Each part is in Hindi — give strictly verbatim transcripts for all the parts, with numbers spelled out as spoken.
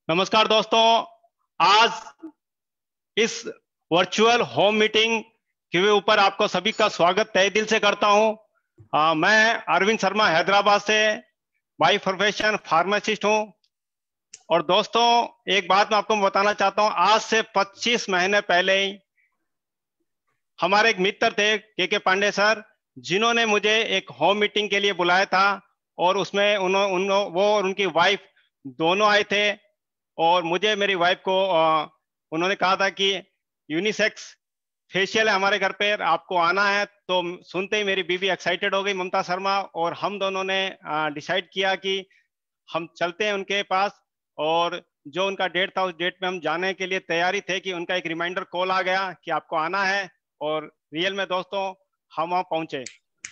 नमस्कार दोस्तों, आज इस वर्चुअल होम मीटिंग के ऊपर आपको सभी का स्वागत तहे दिल से करता हूं। आ, मैं अरविंद शर्मा हैदराबाद से बाय प्रोफेशन फार्मासिस्ट हूं। और दोस्तों, एक बात मैं आपको बताना चाहता हूं, आज से पच्चीस महीने पहले ही हमारे एक मित्र थे के के पांडे सर, जिन्होंने मुझे एक होम मीटिंग के लिए बुलाया था। और उसमें उन्होंने उन, वो और उनकी वाइफ दोनों आए थे। और मुझे मेरी वाइफ को आ, उन्होंने कहा था कि यूनिसेक्स फेशियल है हमारे घर पे, आपको आना है। तो सुनते ही मेरी बीवी एक्साइटेड हो गई, ममता शर्मा, और हम दोनों ने डिसाइड किया कि हम चलते हैं उनके पास। और जो उनका डेट था, उस डेट में हम जाने के लिए तैयारी थे कि उनका एक रिमाइंडर कॉल आ गया कि आपको आना है। और रियल में दोस्तों हम वहां पहुंचे।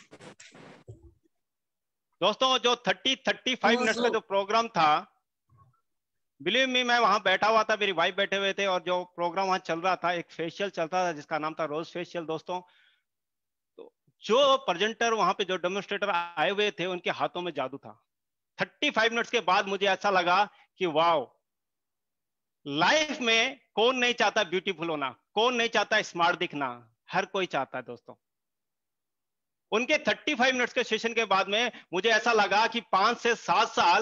दोस्तों, जो थर्टी थर्टी फाइव मिनट्स का जो प्रोग्राम था, बिलीव मी, मैं वहां बैठा हुआ था, मेरी वाइफ बैठे हुए थे, और जो प्रोग्राम वहां चल रहा था, एक फेशियल चल रहा था जिसका नाम था रोज फेशियल। दोस्तों, तो जो प्रेजेंटर वहां पे, जो डेमोन्स्ट्रेटर आए हुए थे, उनके हाथों में जादू था। थर्टी फाइव मिनट्स के बाद मुझे ऐसा लगा कि वाओ, लाइफ में कौन नहीं चाहता ब्यूटीफुल होना, कौन नहीं चाहता स्मार्ट दिखना, हर कोई चाहता है दोस्तों। उनके थर्टी फाइव मिनट्स के सेशन के बाद में मुझे ऐसा लगा कि पांच से सात साल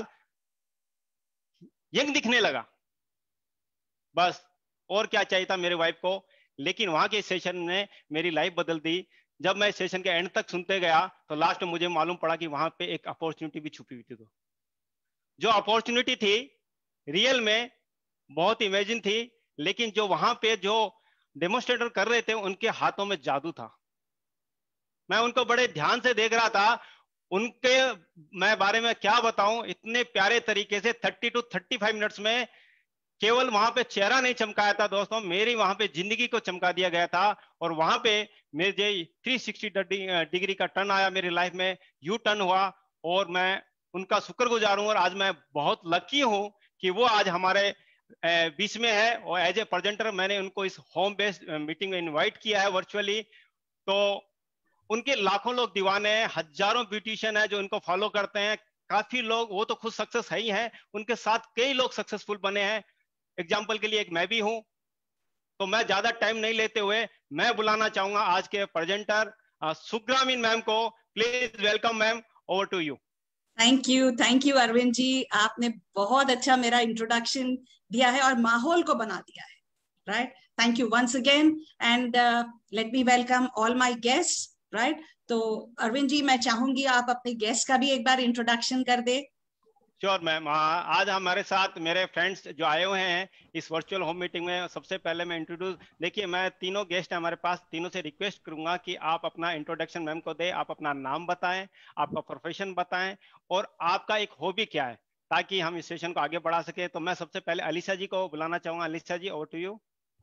यंग दिखने लगा, बस। और क्या चाहिए था मेरे वाइफ को। लेकिन वहां के सेशन ने मेरी लाइफ बदल दी। जब मैं सेशन के एंड तक सुनते गया तो लास्ट में मुझे मालूम पड़ा कि वहां पे एक अपॉर्चुनिटी भी छुपी हुई थी। तो जो अपॉर्चुनिटी थी रियल में बहुत इमेजिन थी, लेकिन जो वहां पे जो डेमोन्स्ट्रेटर कर रहे थे, उनके हाथों में जादू था। मैं उनको बड़े ध्यान से देख रहा था। उनके मैं बारे में क्या बताऊं, इतने प्यारे तरीके से thirty two thirty five minutes में केवल वहां पे चेहरा नहीं चमकाया था दोस्तों, मेरी वहां पे जिंदगी को चमका दिया गया था। और वहां पे मेरे थ्री सिक्सटी डिग्री का टर्न आया मेरी लाइफ में, यू टर्न हुआ। और मैं उनका शुक्रगुजार हूं। और आज मैं बहुत लकी हूं कि वो आज हमारे बीच में है। और एज ए प्रेजेंटर मैंने उनको इस होम बेस्ड मीटिंग में इन्वाइट किया है वर्चुअली। तो उनके लाखों लोग दीवाने हैं, हजारों ब्यूटिशियन है जो उनको फॉलो करते हैं। काफी लोग, वो तो खुद सक्सेस है ही हैं, उनके साथ कई लोग सक्सेसफुल बने हैं। एग्जाम्पल के लिए एक मैं भी हूं। तो मैं ज्यादा टाइम नहीं लेते हुए मैं बुलाना चाहूंगा आज के प्रेजेंटर सुग्रामीन मैम को। Please welcome ma'am, over to you. Thank you, thank you Arvind ji, आपने बहुत अच्छा मेरा इंट्रोडक्शन दिया है और माहौल को बना दिया है, right. Thank you once again and let me welcome all my guest, right. तो अरविंद जी, मैं चाहूंगी आप अपने गेस्ट का भी एक बार इंट्रोडक्शन कर दे। Sure ma'am. आज हमारे साथ मेरे फ्रेंड्स जो आए हुए हैं इस वर्चुअल होम मीटिंग में, सबसे पहले मैं इंट्रोड्यूस, देखिए मैं तीनों गेस्ट हैं हमारे पास, तीनों से रिक्वेस्ट करूंगा कि आप अपना इंट्रोडक्शन मैम को दें। आप अपना नाम बताएं, आपका प्रोफेशन बताएं, और आपका एक हॉबी क्या है, ताकि हम इस सेशन को आगे बढ़ा सके। तो मैं सबसे पहले अलीशा जी को बुलाना चाहूंगा। Alisha ji, over to you.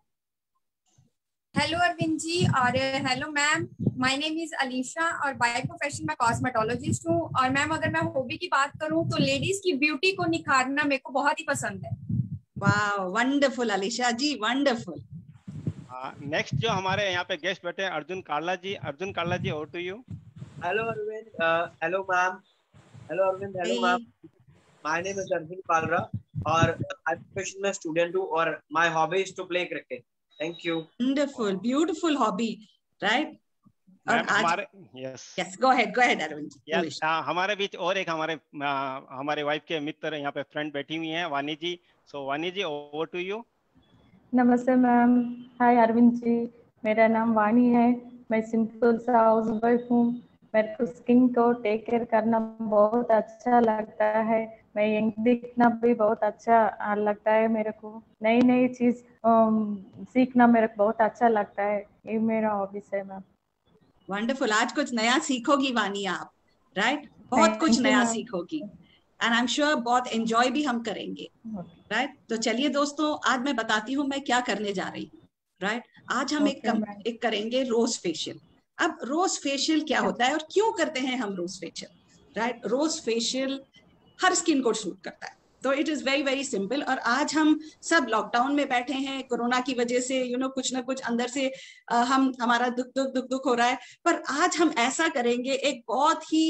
Hello Arvind ji और hello ma'am, my name is Alisha और बाय प्रोफेशन मैं कॉस्मेटोलॉजिस्ट हूँ। और मैम, अगर मैं हॉबी की बात करूँ तो लेडीज की ब्यूटी को निखारना मेरे को बहुत ही पसंद है। वाह, wonderful Alisha ji, wonderful. Next जो हमारे यहाँ पे गेस्ट बैठे हैं, Arjun Kala ji. Arjun Kala ji, over to you. Hello Arvind, hello ma'am. Hello Arvind, hello ma'am. My name is Arjun Kalra और बाय प्रोफेशन में स्टूडेंट हूँ और my hobby is to play cricket. Thank you. Wonderful, beautiful hobby, right. और आज हमारे yes yes go ahead, go ahead Arvind. Yes हमारे बीच और एक हमारे आ, हमारे वाइफ के मित्र यहाँ पे फ्रेंड बैठी हुई हैं, वानी ji. So Vani ji, over to you. नमस्ते मैम। हाय अरविंद जी, मेरा नाम वानी है। मैं सिंपल सा हाउस वाइफ हूँ। मेरे को स्किन को टेक केयर करना बहुत अच्छा लगता है। मैं यंग दिखना भी बहुत अच्छा लगता है मेरे को। नई नई चीज सीखना मेरे को बहुत अच्छा लगता है। ये मेरा हॉबीज है मैम। वंडरफुल, आज कुछ नया सीखोगी वानी आप, राइट। बहुत कुछ नया सीखोगी एंड आई एम श्योर बहुत एंजॉय भी हम करेंगे, राइट। तो चलिए दोस्तों, आज मैं बताती हूँ मैं क्या करने जा रही हूँ, राइट। आज हम एक कम, एक करेंगे रोज फेशियल। अब रोज फेशियल क्या होता है और क्यों करते हैं हम rose facial, right. Rose facial हर स्किन को सूट करता है, तो it is very very simple. और आज हम सब लॉकडाउन में बैठे हैं कोरोना की वजह से, यू you नो know, कुछ ना कुछ अंदर से आ, हम हमारा दुख दुख दुख दुख हो रहा है। पर आज हम ऐसा करेंगे, एक बहुत ही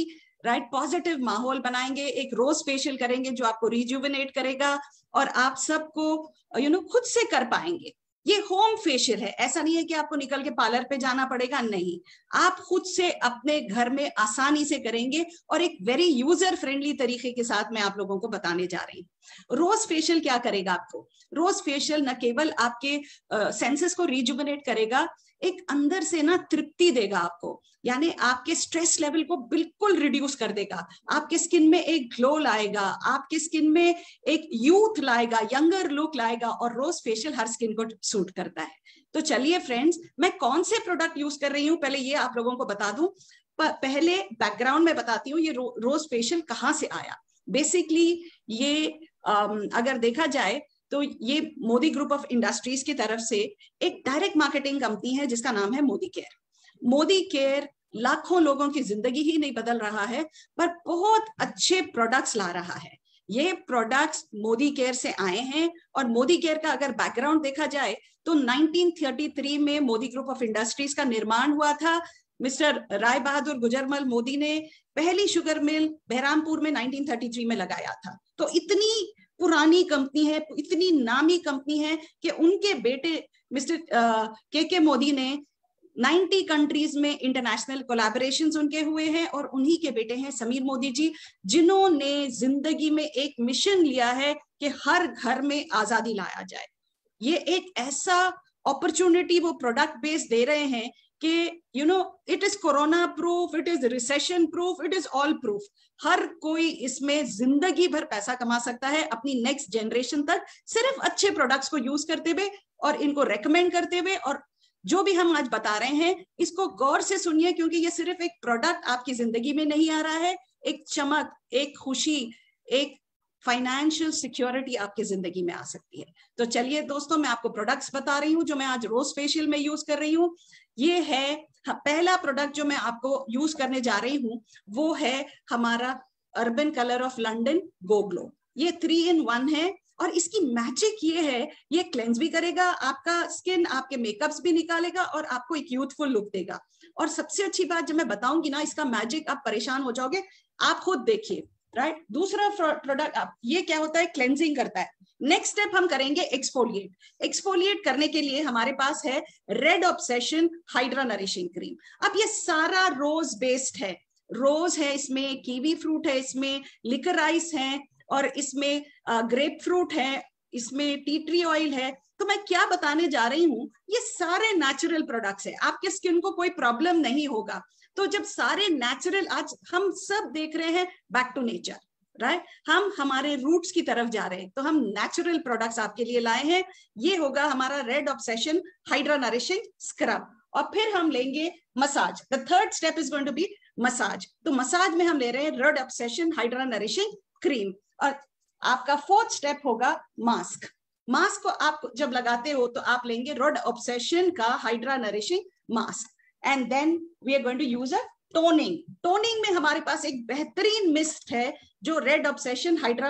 राइट, पॉजिटिव माहौल बनाएंगे, एक रोज फेशियल करेंगे जो आपको रिजुविनेट करेगा और आप सबको यू नो खुद से कर पाएंगे। ये होम फेशियल है, ऐसा नहीं है कि आपको निकल के पार्लर पे जाना पड़ेगा, नहीं, आप खुद से अपने घर में आसानी से करेंगे और एक वेरी यूजर फ्रेंडली तरीके के साथ मैं आप लोगों को बताने जा रही हूँ। रोज फेशियल क्या करेगा आपको? रोज फेशियल न केवल आपके सेंसेस uh, को रिजुविनेट करेगा, एक अंदर से ना तृप्ति देगा आपको, यानी आपके स्ट्रेस लेवल को बिल्कुल रिड्यूस कर देगा, आपके स्किन में एक ग्लो लाएगा, आपके स्किन में एक यूथ लाएगा, यंगर लुक लाएगा, और रोज फेशियल हर स्किन को सूट करता है। तो चलिए फ्रेंड्स, मैं कौन से प्रोडक्ट यूज कर रही हूँ पहले ये आप लोगों को बता दूं। पहले बैकग्राउंड में बताती हूँ ये रो, रोज फेशियल कहाँ से आया। बेसिकली ये um, अगर देखा जाए तो ये मोदी ग्रुप ऑफ इंडस्ट्रीज की तरफ से एक डायरेक्ट मार्केटिंग कंपनी है जिसका नाम है मोदी केयर। मोदी केयर लाखों लोगों की जिंदगी ही नहीं बदल रहा है, पर बहुत अच्छे प्रोडक्ट्स ला रहा है। ये प्रोडक्ट्स मोदी केयर से आए हैं, और मोदी केयर का अगर बैकग्राउंड देखा जाए तो नाइनटीन थर्टी थ्री में मोदी ग्रुप ऑफ इंडस्ट्रीज का निर्माण हुआ था। मिस्टर राय बहादुर गुजरमल मोदी ने पहली शुगर मिल बहरामपुर में नाइनटीन थर्टी थ्री में लगाया था। तो इतनी पुरानी कंपनी है, इतनी नामी कंपनी है कि उनके बेटे मिस्टर के के मोदी ने नब्बे कंट्रीज में इंटरनेशनल कोलैबोरेशंस उनके हुए हैं, और उन्हीं के बेटे हैं समीर मोदी जी, जिन्होंने जिंदगी में एक मिशन लिया है कि हर घर में आजादी लाया जाए। ये एक ऐसा अपॉर्चुनिटी वो प्रोडक्ट बेस दे रहे हैं कि you know it is corona proof, it is recession proof, it is all proof. हर कोई इसमें जिंदगी भर पैसा कमा सकता है अपनी नेक्स्ट जनरेशन तक, सिर्फ अच्छे प्रोडक्ट्स को यूज करते हुए और इनको रेकमेंड करते हुए। और जो भी हम आज बता रहे हैं इसको गौर से सुनिए, क्योंकि ये सिर्फ एक प्रोडक्ट आपकी जिंदगी में नहीं आ रहा है, एक चमक, एक खुशी, एक फाइनेंशियल सिक्योरिटी आपकी जिंदगी में आ सकती है। तो चलिए दोस्तों, मैं आपको प्रोडक्ट्स बता रही हूँ जो मैं आज रोज फेशियल में यूज कर रही हूँ। ये है पहला प्रोडक्ट जो मैं आपको यूज करने जा रही हूँ, वो है हमारा Urban Colour of London Go Glow. ये थ्री इन वन है, और इसकी मैजिक ये है, ये क्लेंस भी करेगा आपका स्किन, आपके मेकअप्स भी निकालेगा और आपको एक यूथफुल लुक देगा। और सबसे अच्छी बात जब मैं बताऊंगी ना इसका मैजिक, आप परेशान हो जाओगे, आप खुद देखिए। Right right? दूसरा प्रोडक्ट आप ये क्या होता है, क्लेंजिंग करता है। नेक्स्ट स्टेप हम करेंगे एक्सफोलिएट। एक्सफोलिएट करने के लिए हमारे पास है red obsession hydra nourishing cream. अब ये सारा रोज बेस्ड है, रोज है इसमें, कीवी फ्रूट है इसमें, लिकराइस है, और इसमें ग्रेप फ्रूट है, इसमें टी ट्री ऑयल है। तो मैं क्या बताने जा रही हूँ, ये सारे नेचुरल प्रोडक्ट्स है, आपके स्किन को कोई प्रॉब्लम नहीं होगा। तो जब सारे नेचुरल, आज हम सब देख रहे हैं बैक टू नेचर, राइट, हम हमारे रूट्स की तरफ जा रहे हैं, तो हम नेचुरल प्रोडक्ट्स आपके लिए लाए हैं। ये होगा हमारा red obsession hydra nourishing scrub, और फिर हम लेंगे massage. The third step is going to be massage. तो मसाज में हम ले रहे हैं red obsession hydra nourishing cream, और आपका फोर्थ स्टेप होगा मास्क। मास्क को आप जब लगाते हो तो आप लेंगे रेड ऑब्सेशन का hydra nourishing mask, and then we are going to use a toning. Toning में हमारे पास एक बेहतरीन मिस्ट है जो red obsession hydra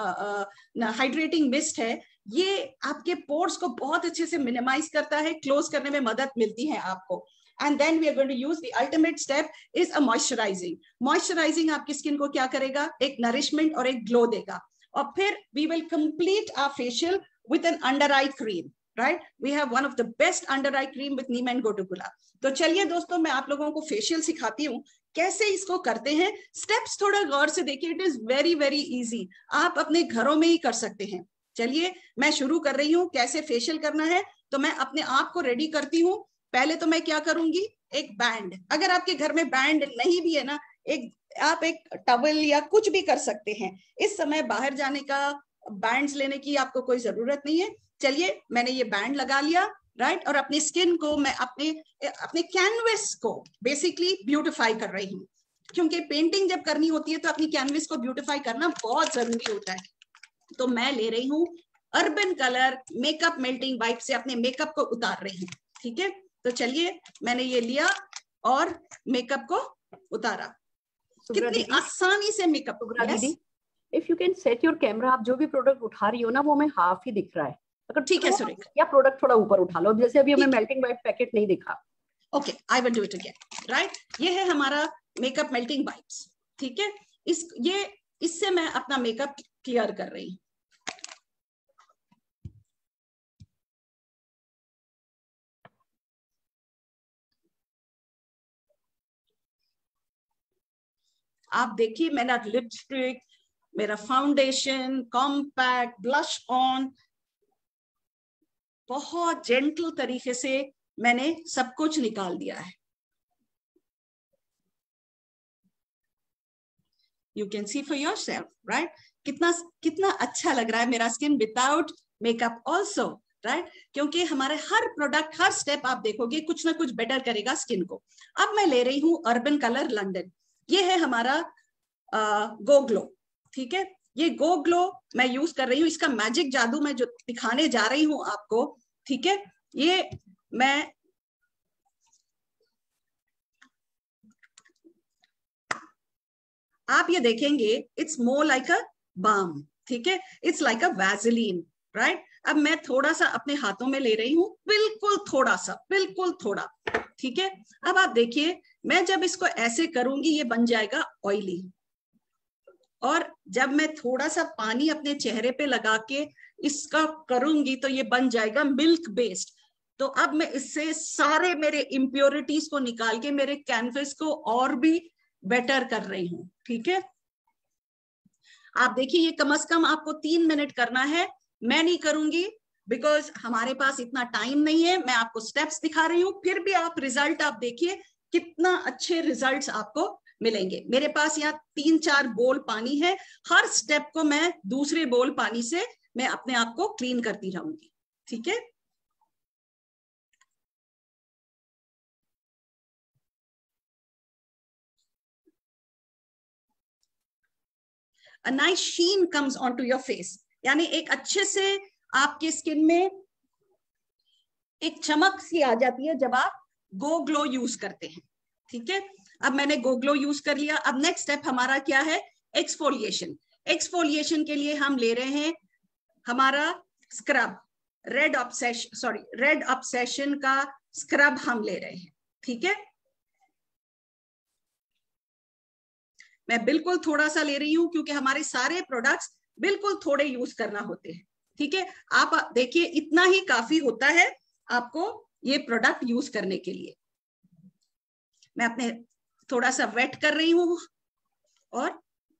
hydrating mist है। ये आपके पोर्स को बहुत अच्छे से मिनिमाइज करता है, क्लोज करने में मदद मिलती है आपको। And then we are going to use the ultimate step is a moisturizing. Moisturizing आपकी स्किन को क्या करेगा, एक नरिशमेंट और एक ग्लो देगा। और फिर we will complete our facial with an under eye cream. Right? We have one of the best under eye cream with Neem and Gotugula. तो चलिए दोस्तों, मैं आप लोगों को फेशियल सिखाती हूँ कैसे इसको करते हैं। स्टेप्स थोड़ा गौर से देखिए, it is very very easy, आप अपने घरों में ही कर सकते हैं। चलिए मैं शुरू कर रही हूँ कैसे फेशियल करना है। तो मैं अपने आप को रेडी करती हूँ। पहले तो मैं क्या करूंगी, एक बैंड, अगर आपके घर में बैंड नहीं भी है ना, एक आप एक टवल या कुछ भी कर सकते हैं। इस समय बाहर जाने का, बैंड्स लेने की आपको कोई जरूरत नहीं है। चलिए मैंने ये बैंड लगा लिया, राइट, और अपनी स्किन को मैं अपने अपने कैनवस को बेसिकली ब्यूटिफाई कर रही हूँ, क्योंकि पेंटिंग जब करनी होती है तो अपनी कैनवस को ब्यूटिफाई करना बहुत जरूरी होता है। तो मैं ले रही हूँ Urban Colour makeup melting wipe से अपने मेकअप को उतार रही हूँ। ठीक है, तो चलिए मैंने ये लिया और मेकअप को उतारा। कितनी आसानी से makeup. yes? If you can set your camera, आप जो भी प्रोडक्ट उठा रही हो ना वो हमें हाफ ही दिख रहा है। अगर ठीक है सुरेखा, या प्रोडक्ट थोड़ा ऊपर उठा लो, जैसे अभी हमें मेल्टिंग वाइप पैकेट नहीं दिखा। Okay, I will do it again. Right, ये है हमारा मेकअप मेल्टिंग वाइप्स। ठीक है, इस ये इससे मैं अपना मेकअप क्लियर कर रही हूँ। आप देखिए मेरा लिपस्टिक, मेरा फाउंडेशन, कॉम्पैक्ट, ब्लश ऑन, बहुत जेंटल तरीके से मैंने सब कुछ निकाल दिया है। You can see for your self, right, कितना कितना अच्छा लग रहा है मेरा skin without makeup also, right, क्योंकि हमारे हर प्रोडक्ट, हर स्टेप आप देखोगे कुछ ना कुछ बेटर करेगा स्किन को। अब मैं ले रही हूँ अर्बन कलर लंदन, ये है हमारा गो ग्लो, ठीक है, ये गो ग्लो मैं यूज कर रही हूँ, इसका मैजिक जादू मैं जो दिखाने जा रही हूँ आपको, ठीक है, ये मैं आप ये देखेंगे it's more like a balm, ठीक है, it's like a Vaseline, right. अब मैं थोड़ा सा अपने हाथों में ले रही हूँ, बिल्कुल थोड़ा सा, बिल्कुल थोड़ा, ठीक है। अब आप देखिए मैं जब इसको ऐसे करूंगी ये बन जाएगा ऑयली, और जब मैं थोड़ा सा पानी अपने चेहरे पे लगा के इसका करूंगी तो ये बन जाएगा मिल्क बेस्ड। तो अब मैं इससे सारे मेरे इम्प्योरिटीज को निकाल के मेरे कैनवस को और भी बेटर कर रही हूँ, ठीक है। आप देखिए ये कम से कम आपको तीन मिनट करना है, मैं नहीं करूंगी बिकॉज हमारे पास इतना टाइम नहीं है, मैं आपको स्टेप्स दिखा रही हूँ, फिर भी आप रिजल्ट आप देखिए कितना अच्छे रिजल्ट्स आपको मिलेंगे। मेरे पास यहाँ तीन चार बोल पानी है, हर स्टेप को मैं दूसरे बोल पानी से मैं अपने आप को क्लीन करती रहूंगी, ठीक है। A nice sheen comes onto your face, यानी एक अच्छे से आपके स्किन में एक चमक सी आ जाती है जब आप गो ग्लो यूज करते हैं, ठीक है। अब मैंने गो ग्लो यूज कर लिया। अब नेक्स्ट स्टेप हमारा क्या है, एक्सफोलिएशन। एक्सफोलिएशन के लिए हम ले रहे हैं हमारा scrub, red obsession sorry red obsession का स्क्रब हम ले रहे हैं, ठीक है। मैं बिल्कुल थोड़ा सा ले रही हूं क्योंकि हमारे सारे प्रोडक्ट्स बिल्कुल थोड़े यूज करना होते हैं, ठीक है। आप देखिए इतना ही काफी होता है आपको ये प्रोडक्ट यूज करने के लिए। मैं अपने थोड़ा सा वेट कर रही हूं, और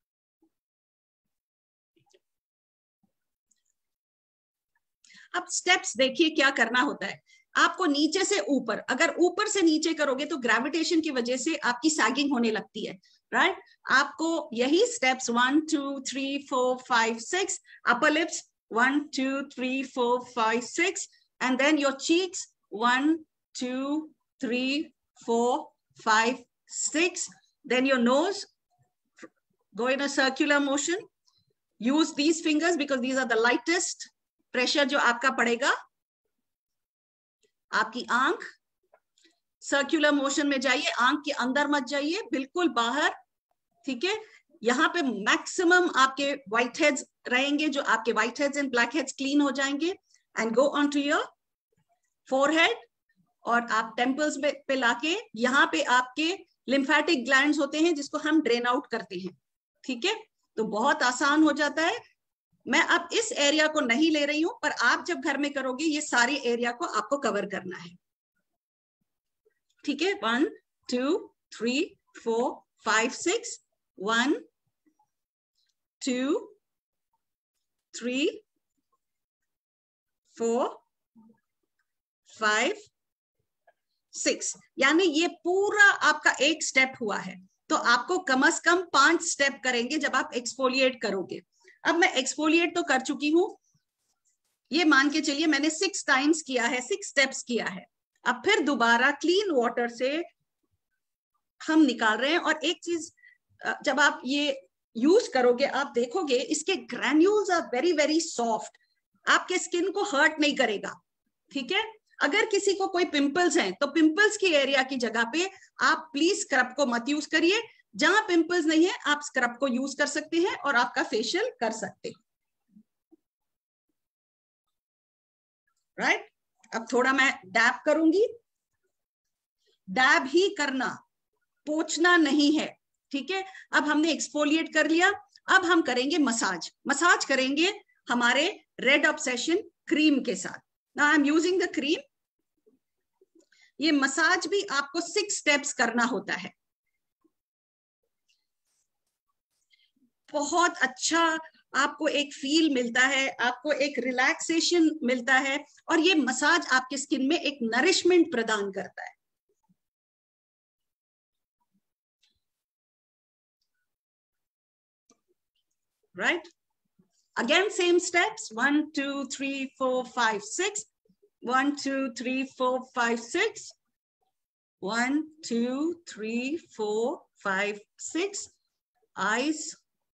अब स्टेप्स देखिए क्या करना होता है। आपको नीचे से ऊपर, अगर ऊपर से नीचे करोगे तो ग्रेविटेशन की वजह से आपकी सैगिंग होने लगती है, राइट। आपको यही steps one two three four five six, upper lips one two three four five six, and then your cheeks one two three four five, six, then your nose, go in a circular motion, use these fingers because these are the lightest, pressure जो आपका पड़ेगा, आपकी आंख सर्कुलर मोशन में जाइए, आंख के अंदर मत जाइए, बिल्कुल बाहर, ठीक है। यहाँ पे मैक्सिमम आपके व्हाइट हेड्स रहेंगे, जो आपके white heads and black heads clean हो जाएंगे, and go on to your forehead, और आप टेम्पल्स पे, पे लाके यहाँ पे आपके लिम्फेटिक ग्लैंड्स होते हैं जिसको हम ड्रेन आउट करते हैं, ठीक है। तो बहुत आसान हो जाता है। मैं अब इस एरिया को नहीं ले रही हूं, पर आप जब घर में करोगे ये सारे एरिया को आपको कवर करना है, ठीक है। One two three four five six, one two three four five six, यानी ये पूरा आपका एक स्टेप हुआ है। तो आपको कम से कम पांच स्टेप करेंगे जब आप एक्सफोलिएट करोगे। अब मैं एक्सफोलिएट तो कर चुकी हूं, ये मान के चलिए मैंने सिक्स टाइम्स किया है, सिक्स स्टेप्स किया है। अब फिर दोबारा क्लीन वाटर से हम निकाल रहे हैं। और एक चीज जब आप ये यूज करोगे आप देखोगे इसके granules are very very soft, आपके स्किन को हर्ट नहीं करेगा, ठीक है। अगर किसी को कोई पिंपल्स हैं तो पिंपल्स की एरिया की जगह पे आप प्लीज स्क्रब को मत यूज करिए, जहां पिंपल्स नहीं है आप स्क्रब को यूज कर सकते हैं और आपका फेशियल कर सकते हैं, राइट right? अब थोड़ा मैं डैब करूंगी, डैब ही करना, पोंछना नहीं है, ठीक है, अब हमने एक्सफोलिएट कर लिया, अब हम करेंगे मसाज। मसाज करेंगे हमारे रेड ऑब्सेशन क्रीम के साथ। Now I am using the cream. ये मसाज भी आपको सिक्स स्टेप्स करना होता है। बहुत अच्छा आपको एक फील मिलता है, आपको एक रिलैक्सेशन मिलता है, और ये मसाज आपके स्किन में एक नरिशमेंट प्रदान करता है। Right, again same steps, one two three four five six, one two three four five six, one two three four five six, eyes,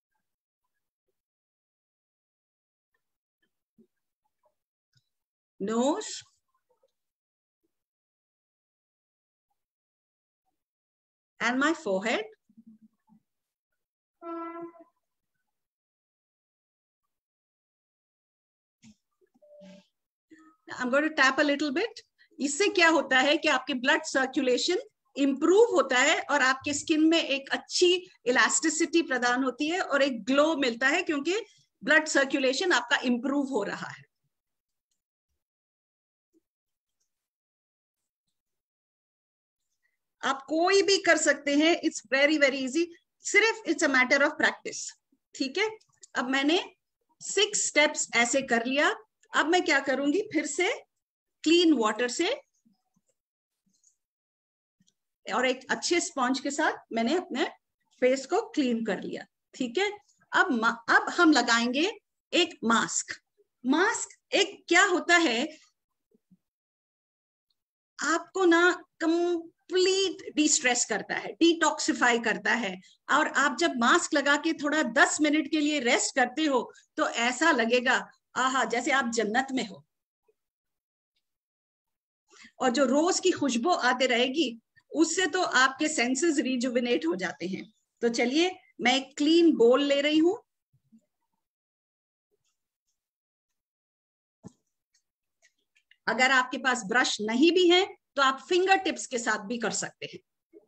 nose, and my forehead. I'm going to tap a little bit. इससे क्या होता है कि आपके ब्लड सर्कुलेशन इंप्रूव होता है और आपके स्किन में एक अच्छी इलास्टिसिटी प्रदान होती है और एक ग्लो मिलता है, क्योंकि ब्लड सर्कुलेशन आपका इंप्रूव हो रहा है। आप कोई भी कर सकते हैं, इट्स वेरी वेरी इजी, सिर्फ it's a matter of practice. ठीक है, अब मैंने सिक्स स्टेप्स ऐसे कर लिया। अब मैं क्या करूंगी, फिर से क्लीन वाटर से और एक अच्छे स्पॉन्ज के साथ मैंने अपने फेस को क्लीन कर लिया। ठीक है, अब अब हम लगाएंगे एक मास्क। मास्क एक क्या होता है, आपको ना कंप्लीट डिस्ट्रेस करता है, डिटॉक्सिफाई करता है, और आप जब मास्क लगा के थोड़ा दस मिनट के लिए रेस्ट करते हो तो ऐसा लगेगा आहा जैसे आप जन्नत में हो, और जो रोज की खुशबू आते रहेगी उससे तो आपके सेंसेस रिजुविनेट हो जाते हैं। तो चलिए मैं एक क्लीन बोल ले रही हूं। अगर आपके पास ब्रश नहीं भी है तो आप फिंगर टिप्स के साथ भी कर सकते हैं।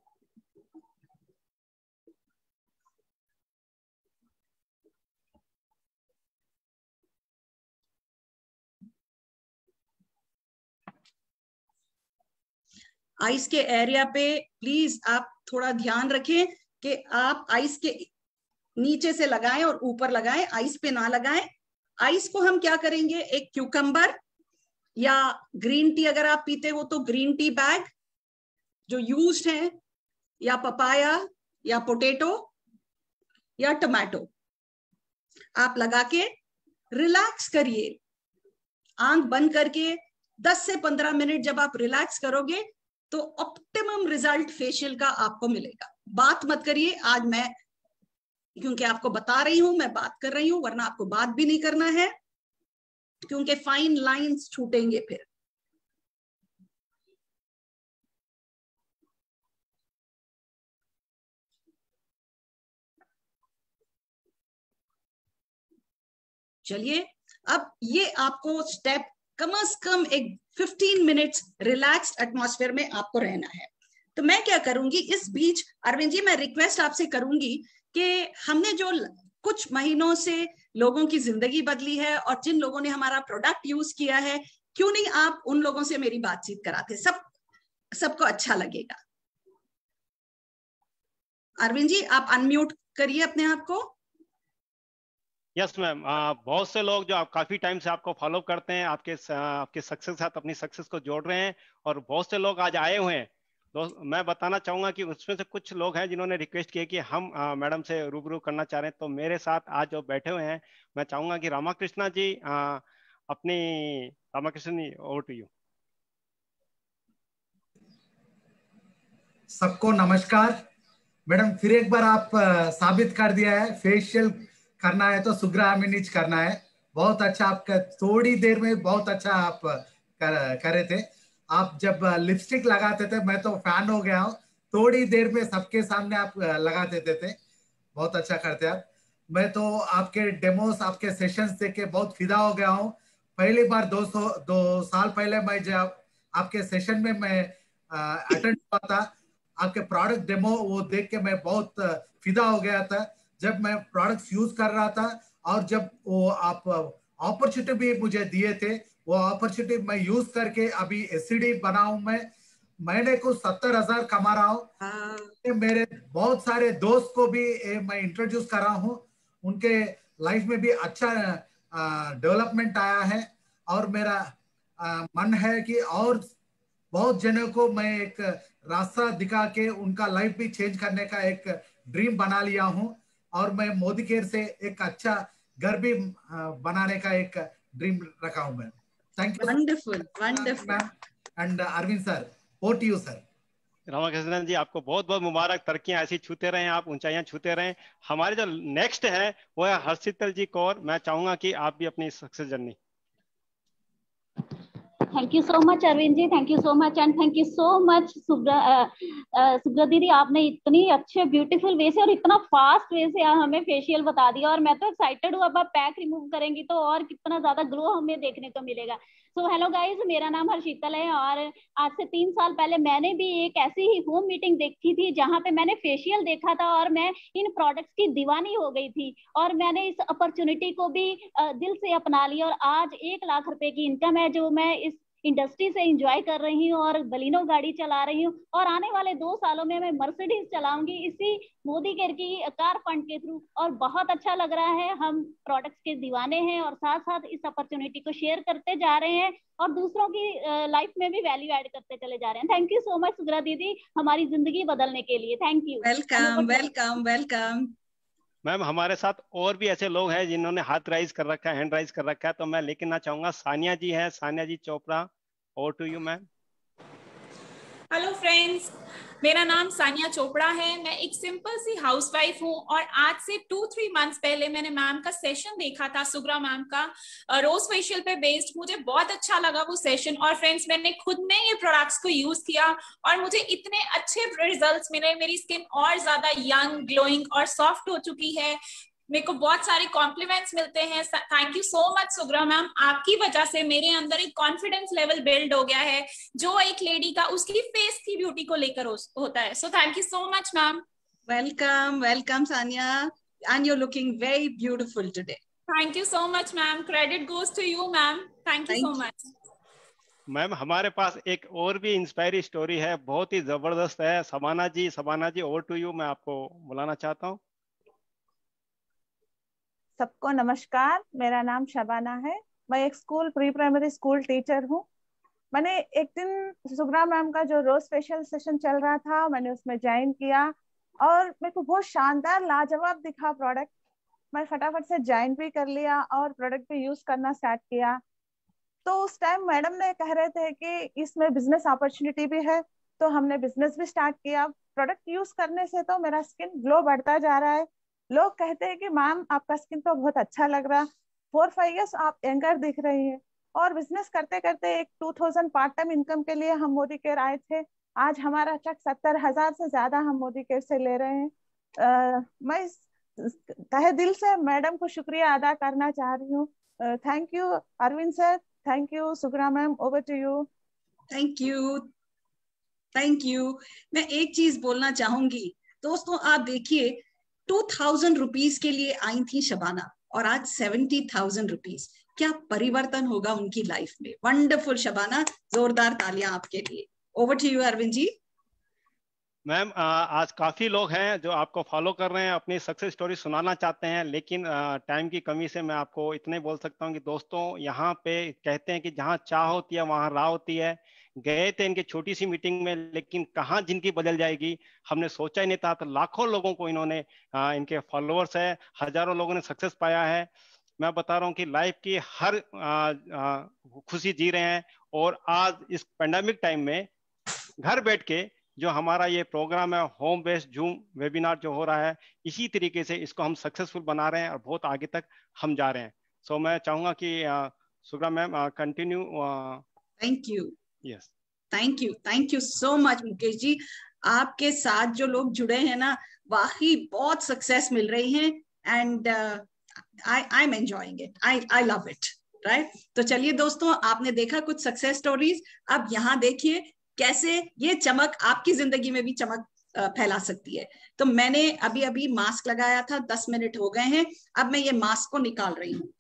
आइस के एरिया पे प्लीज आप थोड़ा ध्यान रखें कि आप आइस के नीचे से लगाएं और ऊपर लगाएं, आइस पे ना लगाएं। आइस को हम क्या करेंगे, एक क्यूकम्बर या ग्रीन टी अगर आप पीते हो तो ग्रीन टी बैग जो यूज्ड है, या पपाया या पोटैटो या टमाटो, आप लगा के रिलैक्स करिए। आंख बंद करके दस से पंद्रह मिनट जब आप रिलैक्स करोगे तो ऑप्टिमम रिजल्ट फेशियल का आपको मिलेगा। बात मत करिए आज, मैं क्योंकि आपको बता रही हूं, मैं बात कर रही हूं, वरना आपको बात भी नहीं करना है क्योंकि फाइन लाइंस छूटेंगे फिर। चलिए अब ये आपको स्टेप कम से कम एक पंद्रह मिनट्स रिलैक्स्ड एटमॉस्फेयर में आपको रहना है। तो मैं क्या करूंगी, इस बीच अरविंद जी मैं रिक्वेस्ट आपसे करूंगी कि हमने जो कुछ महीनों से लोगों की जिंदगी बदली है और जिन लोगों ने हमारा प्रोडक्ट यूज किया है, क्यों नहीं आप उन लोगों से मेरी बातचीत कराते, सब सबको अच्छा लगेगा। अरविंद जी आप अनम्यूट करिए अपने आप को। यस मैम, बहुत से लोग जो आप काफी टाइम से आपको फॉलो करते हैं, आपके आपके सक्सेस के साथ अपनी सक्सेस को जोड़ रहे हैं, और बहुत से लोग आज आए हुए हैं। तो मैं बताना चाहूंगा कि उसमें से कुछ लोग हैं जिन्होंने रिक्वेस्ट की है कि हम मैडम से रूबरू करना चाह रहे हैं। तो मेरे साथ आज जो बैठे हुए हैं, मैं चाहूंगा कि रामाकृष्णा जी आ, अपनी Ramakrishna ji over to you. सबको नमस्कार। मैडम फिर एक बार आप साबित कर दिया है, फेशियल करना है तो सुग्रामिनीज करना है। बहुत अच्छा, आपका थोड़ी देर में बहुत अच्छा आप कर, कर रहे थे। आप जब लिपस्टिक लगाते थे मैं तो फैन हो गया हूँ, थोड़ी देर में सबके सामने आप लगा देते थे, बहुत अच्छा करते आप। मैं तो आपके डेमोस, आपके सेशंस देख के बहुत फिदा हो गया हूँ। पहली बार दो सौ दो साल पहले मैं जब आपके सेशन में मैं अटेंड हुआ था, आपके प्रोडक्ट डेमो वो देख के मैं बहुत फिदा हो गया था। जब मैं प्रोडक्ट्स यूज कर रहा था और जब वो आप अपॉर्चुनिटी भी मुझे दिए थे, वो अपॉर्चुनिटी मैं यूज करके अभी एससीडी बना हूं। मैं महीने को सत्तर हजार कमा रहा हूँ। मेरे बहुत सारे दोस्त को भी मैं इंट्रोड्यूस कर रहा हूँ, उनके लाइफ में भी अच्छा डेवलपमेंट आया है। और मेरा आ, मन है कि और बहुत जनों को मैं एक रास्ता दिखा के उनका लाइफ भी चेंज करने का एक ड्रीम बना लिया हूँ। और मैं मोदी केयर से एक अच्छा घर भी बनाने का एक ड्रीम रखा हूँ मैं। Thank you. Wonderful wonderful. And Arvind sir, over to you sir. Ramakrishnan ji, आपको बहुत बहुत मुबारक, तरक्कियां ऐसी छूते रहें, आप ऊंचाइयां छूते रहें। हमारे जो नेक्स्ट है वो है हर्षितल जी कौर। मैं चाहूंगा कि आप भी अपनी success journey. Thank you so much Arvind ji, thank you so much and thank you so much Subra Subra दीदी। आपने इतनी अच्छे ब्यूटीफुल वे से और इतना फास्ट वे से हमें फेशियल बता दिया, और मैं तो एक्साइटेड हूँ। अब आप पैक रिमूव करेंगी तो और कितना ज्यादा ग्लो हमें देखने को मिलेगा। सो हेलो गाइज, मेरा नाम हर्षितल है और आज से तीन साल पहले मैंने भी एक ऐसी ही होम मीटिंग देखी थी जहाँ पे मैंने फेशियल देखा था और मैं इन प्रोडक्ट्स की दीवानी हो गई थी, और मैंने इस अपॉर्चुनिटी को भी दिल से अपना लिया। और आज एक लाख रुपए की इनकम है जो मैं इस इंडस्ट्री से एंजॉय कर रही हूँ और बलिनो गाड़ी चला रही हूँ, और आने वाले दो सालों में मैं मर्सिडीज चलाऊंगी इसी मोदी केयर की कार फंड के थ्रू। और बहुत अच्छा लग रहा है, हम प्रोडक्ट्स के दीवाने हैं और साथ साथ इस अपॉर्चुनिटी को शेयर करते जा रहे हैं और दूसरों की लाइफ में भी वैल्यू ऐड करते चले जा रहे हैं। थैंक यू सो मच सुग्रा दीदी, हमारी जिंदगी बदलने के लिए। Thank you. Welcome welcome welcome. Ma'am, हमारे साथ और भी ऐसे लोग हैं जिन्होंने हाथ राइज कर रखा है, हैंड राइज कर रखा है, तो मैं लेके ना चाहूंगा सानिया जी है। Sania ji Chopra, over to you ma'am. Hello friends, मेरा नाम सानिया चोपड़ा है। मैं एक सिंपल सी हाउसवाइफ हूँ और आज से टू थ्री मंथ्स पहले मैंने मैम का सेशन देखा था, सुग्रा मैम का रोज फेशियल पे बेस्ड। मुझे बहुत अच्छा लगा वो सेशन और फ्रेंड्स मैंने खुद ने ये प्रोडक्ट्स को यूज किया और मुझे इतने अच्छे रिजल्ट्स मिले। मेरी स्किन और ज्यादा यंग, ग्लोइंग और सॉफ्ट हो चुकी है। मेरे को बहुत सारे कॉम्प्लीमेंट्स मिलते हैं। Thank you so much Sugra ma'am, आपकी वजह से मेरे अंदर एक कॉन्फिडेंस लेवल बिल्ड हो गया है जो एक लेडी का उसकी फेस की ब्यूटी को लेकर हो, होता है। So thank you so much ma'am. Welcome welcome Sania, and you looking very beautiful today. Thank you so much ma'am, credit goes to you ma'am. Thank you so much ma'am. हमारे पास एक और भी इंस्पायरिंग स्टोरी है, बहुत ही जबरदस्त है। Shabana ji, Shabana ji over to you, मैं आपको बुलाना चाहता हूँ। सबको नमस्कार, मेरा नाम शबाना है। मैं एक school pre primary school teacher हूँ। मैंने एक दिन सुग्रा मैम का जो रोज फेशियल सेशन चल रहा था मैंने उसमें ज्वाइन किया और मेरे को बहुत शानदार लाजवाब दिखा प्रोडक्ट। मैं फटाफट से ज्वाइन भी कर लिया और प्रोडक्ट भी यूज करना स्टार्ट किया। तो उस टाइम मैडम ने कह रहे थे कि इसमें बिजनेस अपॉर्चुनिटी भी है, तो हमने बिजनेस भी स्टार्ट किया। प्रोडक्ट यूज करने से तो मेरा स्किन ग्लो बढ़ता जा रहा है। लोग कहते हैं कि मैम आपका स्किन तो बहुत अच्छा लग रहा, फोर फाइव इयर्स आप यंगर दिख रही है। और बिजनेस करते करते एक two thousand part time income के लिए हम मोदी केयर आए थे। आज हमारा चेक सत्तर हजार से ज्यादा हम मोदी केयर से ले रहे हैं। आ, मैं तहे दिल से मैडम को शुक्रिया अदा करना चाह रही हूँ। Thank you Arvind sir, thank you Sugra ma'am, over to you. Thank you thank you. मैं एक चीज बोलना चाहूंगी दोस्तों, आप देखिए टू थाउजेंड रुपीज के लिए आई थी शबाना और आज सेवेंटी थाउजेंड रुपीज। क्या परिवर्तन होगा उनकी लाइफ में। वंडरफुल शबाना, जोरदार तालियां आपके लिए। Over to you Arvind ji. Ma'am, आज काफी लोग हैं जो आपको फॉलो कर रहे हैं, अपनी सक्सेस स्टोरी सुनाना चाहते हैं, लेकिन टाइम की कमी से मैं आपको इतने बोल सकता हूँ कि दोस्तों यहाँ पे कहते हैं कि जहाँ चाह होती है वहाँ राह होती है। गए थे इनकी छोटी सी मीटिंग में, लेकिन कहाँ जिनकी बदल जाएगी हमने सोचा ही नहीं था। तो लाखों लोगों को इन्होंने, आ, इनके फॉलोअर्स है, हजारों लोगों ने सक्सेस पाया है। मैं बता रहा हूँ कि लाइफ की हर आ, आ, खुशी जी रहे हैं। और आज इस पेंडेमिक टाइम में घर बैठ के जो हमारा ये प्रोग्राम है होम बेस्ड जूम वेबिनार जो हो रहा है, इसी तरीके से इसको हम सक्सेसफुल बना रहे हैं और बहुत आगे तक हम जा रहे हैं। सो so, मैं चाहूंगा कि Sugra ma'am continue. Thank you. Yes, thank you thank you so much Mukesh ji. आपके साथ जो लोग जुड़े हैं ना, वाकई बहुत सक्सेस मिल रही है and I I am enjoying it, I I love it, right. तो चलिए दोस्तों, आपने देखा कुछ सक्सेस स्टोरीज। अब यहाँ देखिए कैसे ये चमक आपकी जिंदगी में भी चमक फैला सकती है। तो मैंने अभी अभी मास्क लगाया था, दस मिनट हो गए हैं, अब मैं ये मास्क को निकाल रही हूँ।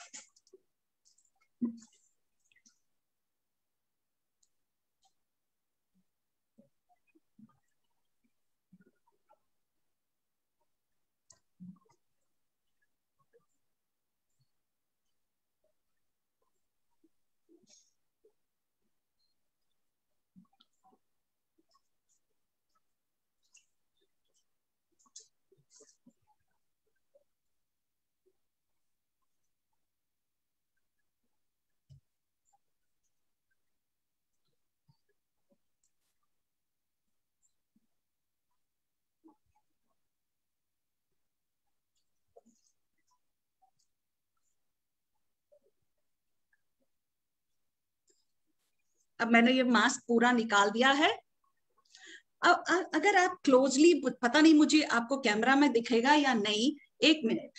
अब मैंने ये मास्क पूरा निकाल दिया है। अब अगर आप क्लोजली, पता नहीं मुझे आपको कैमरा में दिखेगा या नहीं, एक मिनट,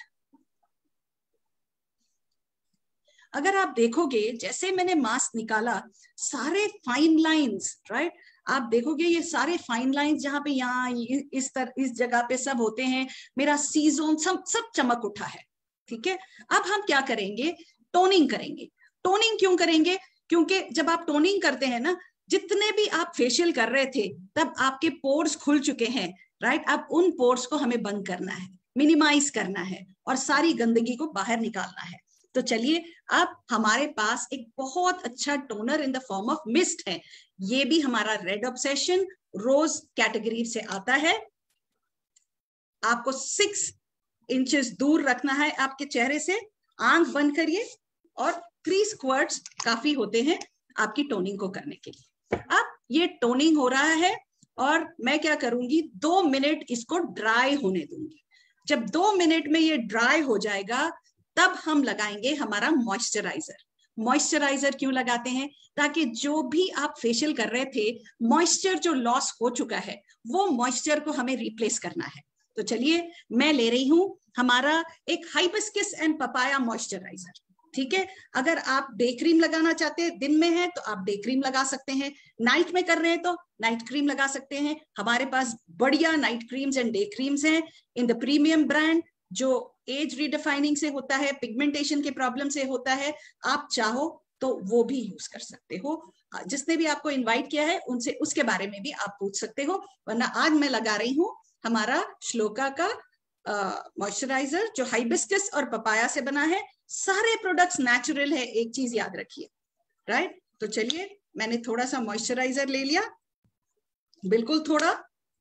अगर आप देखोगे जैसे मैंने मास्क निकाला, सारे फाइन लाइंस, राइट, आप देखोगे ये सारे फाइन लाइंस जहां पे यहाँ इस तरह इस जगह पे सब होते हैं, मेरा सी जोन सब सब चमक उठा है। ठीक है, अब हम क्या करेंगे, टोनिंग करेंगे। टोनिंग क्यों करेंगे? क्योंकि जब आप टोनिंग करते हैं ना, जितने भी आप फेशियल कर रहे थे तब आपके पोर्स खुल चुके हैं, राइट। अब उन पोर्स को हमें बंद करना है, मिनिमाइज करना है और सारी गंदगी को बाहर निकालना है। तो चलिए, अब हमारे पास एक बहुत अच्छा toner in the form of mist है। ये भी हमारा रेड ऑब्सेशन रोज कैटेगरी से आता है। आपको सिक्स इंचेस दूर रखना है आपके चेहरे से, आंख बंद करिए और थ्री स्क्वर्ट्स काफी होते हैं आपकी टोनिंग को करने के लिए। अब ये टोनिंग हो रहा है और मैं क्या करूंगी, दो मिनट इसको ड्राई होने दूंगी। जब दो मिनट में ये ड्राई हो जाएगा तब हम लगाएंगे हमारा मॉइस्चराइजर। मॉइस्चराइजर क्यों लगाते हैं? ताकि जो भी आप फेशियल कर रहे थे, मॉइस्चर जो लॉस हो चुका है, वो मॉइस्चर को हमें रिप्लेस करना है। तो चलिए, मैं ले रही हूं हमारा एक हाइबिस्कस एंड पपाया मॉइस्चराइजर। ठीक है, अगर आप डे क्रीम लगाना चाहते हैं, दिन में है तो आप डे क्रीम लगा सकते हैं, नाइट में कर रहे हैं तो नाइट क्रीम लगा सकते हैं। हमारे पास बढ़िया night creams and day creams हैं इन द प्रीमियम ब्रांड, जो एज रिडिफाइनिंग से होता है, पिगमेंटेशन के प्रॉब्लम से होता है। आप चाहो तो वो भी यूज कर सकते हो। जिसने भी आपको इनवाइट किया है उनसे उसके बारे में भी आप पूछ सकते हो, वरना आज मैं लगा रही हूँ हमारा श्लोका का मॉइस्चराइजर जो हाइबिस्कस और पपाया से बना है। सारे प्रोडक्ट्स नेचुरल है, एक चीज याद रखिए, राइट। तो चलिए, मैंने थोड़ा सा मॉइस्चराइजर ले लिया, बिल्कुल थोड़ा,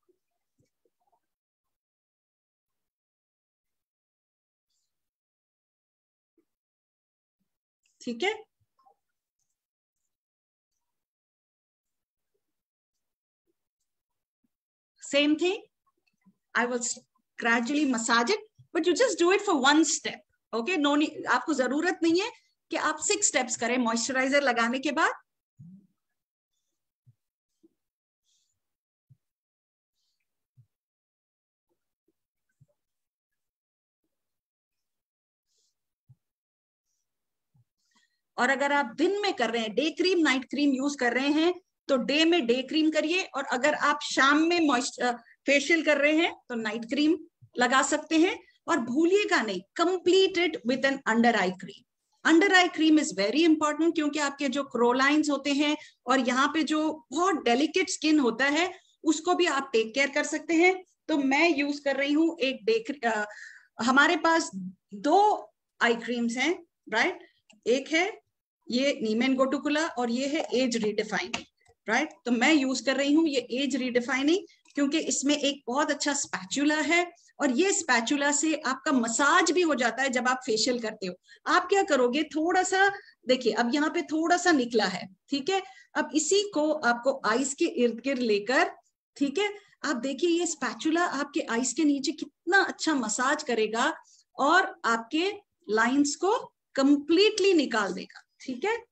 ठीक है। Same thing, I will gradually massage it, but you just do it for one step, okay? No need, आपको जरूरत नहीं है कि आप सिक्स स्टेप्स करें मॉइस्चराइजर लगाने के बाद। और अगर आप दिन में कर रहे हैं, day cream night cream use कर रहे हैं, तो डे में डे क्रीम करिए, और अगर आप शाम में मॉइस्चर फेशियल कर रहे हैं तो नाइट क्रीम लगा सकते हैं। और भूलिएगा नहीं, complete it with an under eye cream. Under eye cream is very important, क्योंकि आपके जो क्रोलाइंस होते हैं और यहाँ पे जो बहुत डेलिकेट स्किन होता है उसको भी आप टेक केयर कर सकते हैं। तो मैं यूज कर रही हूँ एक डे, आ, हमारे पास दो आई क्रीम्स हैं, राइट। एक है ये नीमेन गोटुकुला और ये है एज रिडिफाइनिंग, राइट। तो मैं यूज कर रही हूँ ये एज रिडिफाइनिंग, क्योंकि इसमें एक बहुत अच्छा स्पैचुला है और ये स्पैचुला से आपका मसाज भी हो जाता है जब आप फेशियल करते हो। आप क्या करोगे, थोड़ा सा देखिए, अब यहाँ पे थोड़ा सा निकला है, ठीक है। अब इसी को आपको आइस के इर्द गिर्द लेकर, ठीक है, आप देखिए ये स्पैचुला आपके आइस के नीचे कितना अच्छा मसाज करेगा और आपके लाइंस को कंप्लीटली निकाल देगा, ठीक है।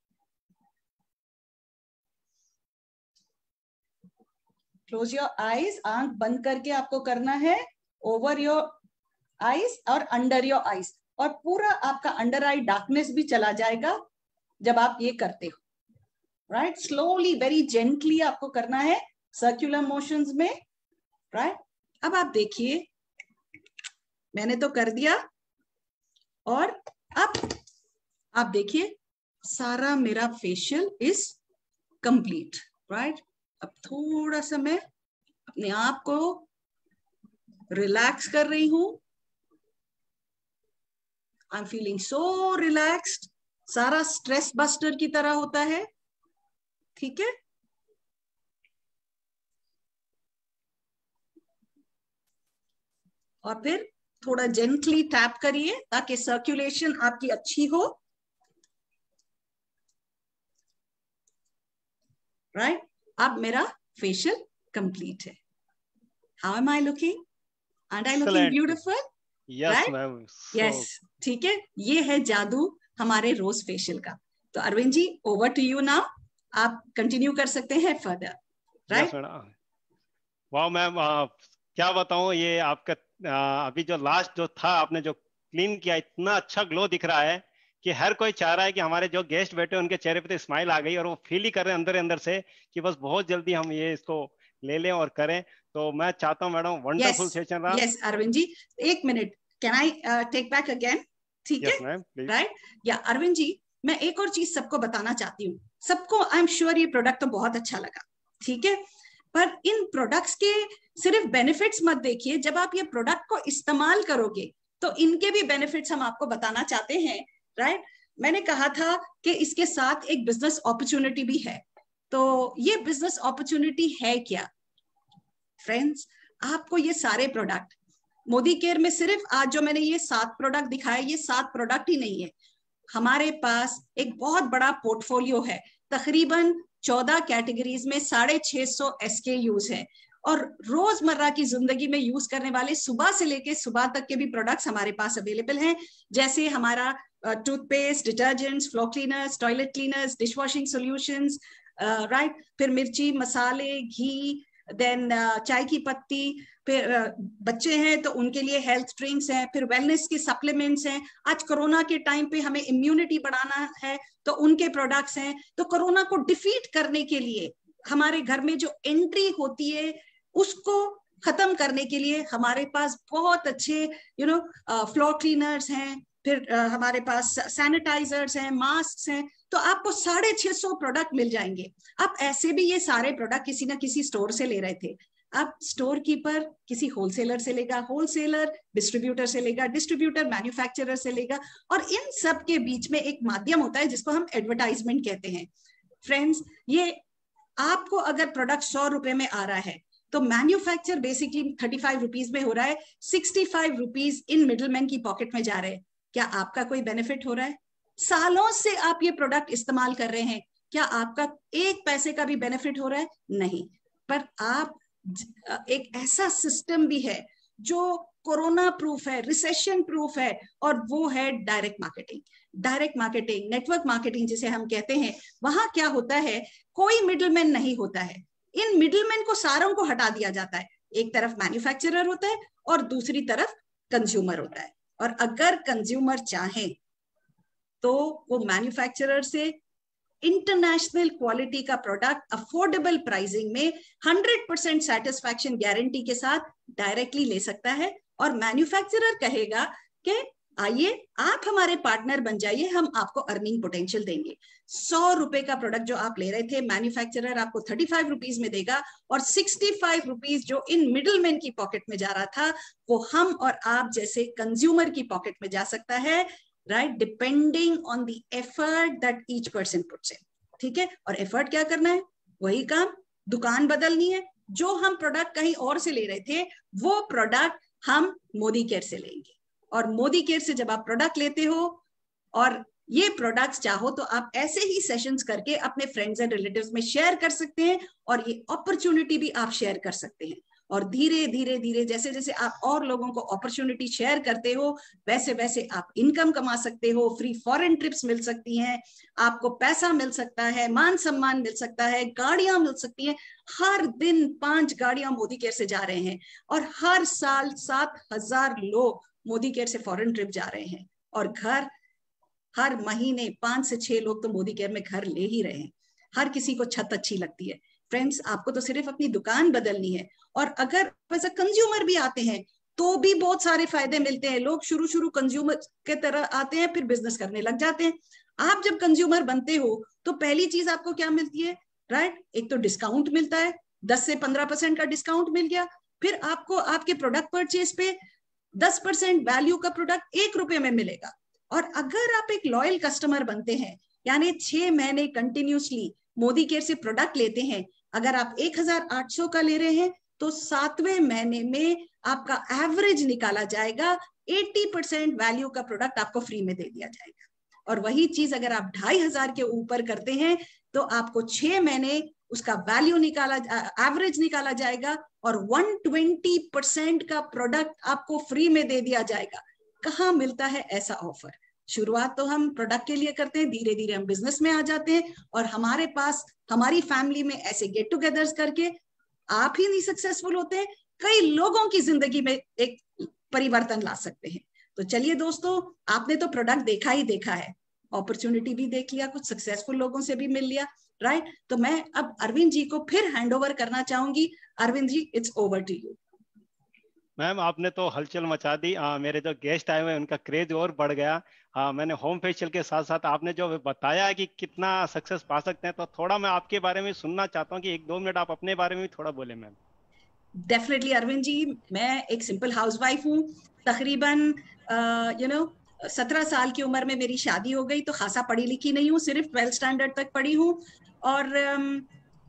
क्लोज योर आईज, आंख बंद करके आपको करना है, ओवर योर आईज और अंडर योर आईज, और पूरा आपका अंडर आई डार्कनेस भी चला जाएगा जब आप ये करते हो। राइट, स्लोली वेरी जेंटली आपको करना है, सर्कुलर मोशंस में, राइट। अब आप देखिए, मैंने तो कर दिया, और अब आप देखिए सारा मेरा फेशियल इज कंप्लीट, राइट। अब थोड़ा सा मैं अपने आप को रिलैक्स कर रही हूं, I am feeling so relaxed, सारा स्ट्रेस बस्टर की तरह होता है, ठीक है। और फिर थोड़ा जेंटली टैप करिए ताकि सर्कुलेशन आपकी अच्छी हो, राइट right? अब मेरा फेशियल कंप्लीट है। How am I looking? And I looking beautiful? Yes ma'am, yes, ठीक है। ये है जादू हमारे रोज फेशियल का। तो Arvind ji, over to you now, आप कंटिन्यू कर सकते हैं फर्दर, राइट। वाह मैम, क्या बताऊं, ये आपका आ, अभी जो लास्ट जो था आपने जो क्लीन किया, इतना अच्छा ग्लो दिख रहा है कि हर कोई चाह रहा है कि हमारे जो गेस्ट बैठे उनके चेहरे पे तो स्माइल आ गई, और वो फील ही कर रहे हैं अंदर अंदर से कि बस बहुत जल्दी हम ये इसको ले लें और करें। तो मैं चाहता हूँ मैडम, वंडरफुल सेशन रहा। यस अरविंद जी, एक minute, can I take back again? ठीक है, राइट। या अरविंद जी, मैं एक और चीज सबको बताना चाहती हूँ, सबको आई एम श्योर ये प्रोडक्ट तो बहुत अच्छा लगा, ठीक है, पर इन प्रोडक्ट्स के सिर्फ बेनिफिट्स मत देखिए, जब आप ये प्रोडक्ट को इस्तेमाल करोगे तो इनके भी बेनिफिट्स हम आपको बताना चाहते हैं, राइट। मैंने कहा था कि इसके साथ एक बिजनेस अपॉर्चुनिटी भी है, तो ये बिजनेस अपॉर्चुनिटी है क्या फ्रेंड्स? आपको ये सारे प्रोडक्ट मोदी केयर में, सिर्फ आज जो मैंने ये सात प्रोडक्ट दिखाए, ये सात प्रोडक्ट ही नहीं है, हमारे पास एक बहुत बड़ा पोर्टफोलियो है, तकरीबन चौदह कैटेगरीज में साढ़े छह सौ एसकेयूज है, और रोजमर्रा की जिंदगी में यूज करने वाले सुबह से लेके सुबह तक के भी प्रोडक्ट्स हमारे पास अवेलेबल हैं, जैसे हमारा toothpaste, detergents, floor cleaners, toilet cleaners, dish washing solutions, right, फिर मिर्ची, मसाले, घी, देन चाय की पत्ती, फिर uh, बच्चे हैं तो उनके लिए हेल्थ ड्रिंक्स हैं, फिर वेलनेस के सप्लीमेंट्स हैं, आज कोरोना के टाइम पे हमें इम्यूनिटी बढ़ाना है तो उनके प्रोडक्ट्स हैं। तो कोरोना को डिफीट करने के लिए, हमारे घर में जो एंट्री होती है उसको खत्म करने के लिए हमारे पास बहुत अच्छे यू नो फ्लोर क्लीनर्स हैं, फिर uh, हमारे पास सैनिटाइजर्स हैं, मास्क हैं, तो आपको साढ़े छह सौ प्रोडक्ट मिल जाएंगे। आप ऐसे भी ये सारे प्रोडक्ट किसी ना किसी स्टोर से ले रहे थे, अब स्टोर कीपर किसी होलसेलर से लेगा, होलसेलर डिस्ट्रीब्यूटर से लेगा, डिस्ट्रीब्यूटर मैन्युफैक्चरर से लेगा, और इन सब के बीच में एक माध्यम होता है जिसको हम एडवर्टाइजमेंट कहते हैं। फ्रेंड्स, ये आपको अगर प्रोडक्ट सौ रुपए में आ रहा है तो manufacture basically thirty five rupees में हो रहा है, सिक्सटी फाइव रुपीज इन मिडलमैन की पॉकेट में जा रहे हैं। क्या आपका कोई बेनिफिट हो रहा है? सालों से आप ये प्रोडक्ट इस्तेमाल कर रहे हैं, क्या आपका एक पैसे का भी बेनिफिट हो रहा है? नहीं। पर आप एक ऐसा सिस्टम भी है जो कोरोना प्रूफ है, रिसेशन प्रूफ है, और वो है direct marketing. Direct marketing, network marketing जिसे हम कहते हैं, वहां क्या होता है, कोई मिडलमैन नहीं होता है, इन मिडलमैन को सारों को हटा दिया जाता है। एक तरफ मैन्युफैक्चरर होता है और दूसरी तरफ कंज्यूमर होता है, और अगर कंज्यूमर चाहे तो वो मैन्युफैक्चरर से इंटरनेशनल क्वालिटी का प्रोडक्ट अफोर्डेबल प्राइसिंग में हंड्रेड परसेंट सेटिस्फैक्शन गारंटी के साथ डायरेक्टली ले सकता है, और मैन्युफैक्चरर कहेगा कि आइए आप हमारे पार्टनर बन जाइए, हम आपको अर्निंग पोटेंशियल देंगे। सौ रुपए का प्रोडक्ट जो आप ले रहे थे, मैन्युफैक्चरर आपको थर्टी फाइव रुपीज में देगा, और सिक्सटी फाइव रुपीज जो इन मिडलमैन की पॉकेट में जा रहा था वो हम और आप जैसे कंज्यूमर की पॉकेट में जा सकता है, right, depending on the effort that each person puts in. ठीक है, और एफर्ट क्या करना है? वही काम, दुकान बदलनी है। जो हम प्रोडक्ट कहीं और से ले रहे थे वो प्रोडक्ट हम मोदी केयर से लेंगे, और मोदी केयर से जब आप प्रोडक्ट लेते हो, और ये प्रोडक्ट्स चाहो तो आप ऐसे ही सेशंस करके अपने फ्रेंड्स एंड रिलेटिव्स में शेयर कर सकते हैं, और ये अपॉर्चुनिटी भी आप शेयर कर सकते हैं। और धीरे धीरे धीरे जैसे जैसे आप और लोगों को अपॉर्चुनिटी शेयर करते हो, वैसे वैसे आप इनकम कमा सकते हो, फ्री फॉरेन ट्रिप्स मिल सकती हैं, आपको पैसा मिल सकता है, मान सम्मान मिल सकता है, गाड़ियां मिल सकती हैं। हर दिन पांच गाड़ियां मोदी केयर से जा रहे हैं, और हर साल सात हजार लोग मोदी केयर से फॉरेन ट्रिप जा रहे हैं, और घर हर महीने पांच से छह लोग तो मोदी केयर में घर ले ही रहे हैं। हर किसी को छत अच्छी लगती है। फ्रेंड्स, आपको तो सिर्फ अपनी दुकान बदलनी है, और अगर एज अ कंज्यूमर भी आते हैं तो भी बहुत सारे फायदे मिलते हैं। लोग शुरू शुरू कंज्यूमर के तरह आते हैं, फिर बिजनेस करने लग जाते हैं। आप जब कंज्यूमर बनते हो तो पहली चीज आपको क्या मिलती है, राइट? एक तो डिस्काउंट मिलता है, दस से पंद्रह परसेंट का डिस्काउंट मिल गया। फिर आपको आपके प्रोडक्ट परचेज पे दस परसेंट वैल्यू का प्रोडक्ट एक रुपए में मिलेगा। और अगर आप एक लॉयल कस्टमर बनते हैं, यानी छह महीने कंटिन्यूसली मोदी केयर से प्रोडक्ट लेते हैं, अगर आप एक हजार आठ सौ का ले रहे हैं तो सातवें महीने में आपका एवरेज निकाला जाएगा, अस्सी परसेंट वैल्यू का प्रोडक्ट आपको फ्री में दे दिया जाएगा। और वही चीज अगर आप ढाई हजार के ऊपर करते हैं तो आपको छह महीने उसका वैल्यू निकाला, एवरेज निकाला जाएगा, और एक सौ बीस परसेंट का प्रोडक्ट आपको फ्री में दे दिया जाएगा। कहाँ मिलता है ऐसा ऑफर? शुरुआत तो हम प्रोडक्ट के लिए करते हैं, धीरे धीरे हम बिजनेस में आ जाते हैं, और हमारे पास हमारी फैमिली में ऐसे गेट टुगेदर्स करके आप ही नहीं सक्सेसफुल होते हैं, कई लोगों की जिंदगी में एक परिवर्तन ला सकते हैं। तो चलिए दोस्तों, आपने तो प्रोडक्ट देखा ही देखा है, अपॉर्चुनिटी भी देख लिया, कुछ सक्सेसफुल लोगों से भी मिल लिया, राइट? तो मैं अब अरविंद जी को फिर हैंड ओवर करना चाहूंगी। Arvind ji, it's over to you. Ma'am, आपने तो हलचल मचा दी। आ, मेरे जो गेस्ट आए हुए उनका क्रेज और बढ़ गया। आ, मैंने होम फेशियल के साथ साथ आपने जो बताया है कि कितना सक्सेस पा सकते हैं, तो थोड़ा मैं आपके बारे में सुनना चाहता हूँ कि एक दो मिनट आप अपने बारे में भी थोड़ा बोले मैम। डेफिनेटली अरविंद जी, मैं एक सिंपल हाउसवाइफ हूँ। तकरीबन यू नो सत्रह साल की उम्र में मेरी शादी हो गई, तो खासा पढ़ी लिखी नहीं हूँ, सिर्फ ट्वेल्थ स्टैंडर्ड तक पढ़ी हूँ। और um,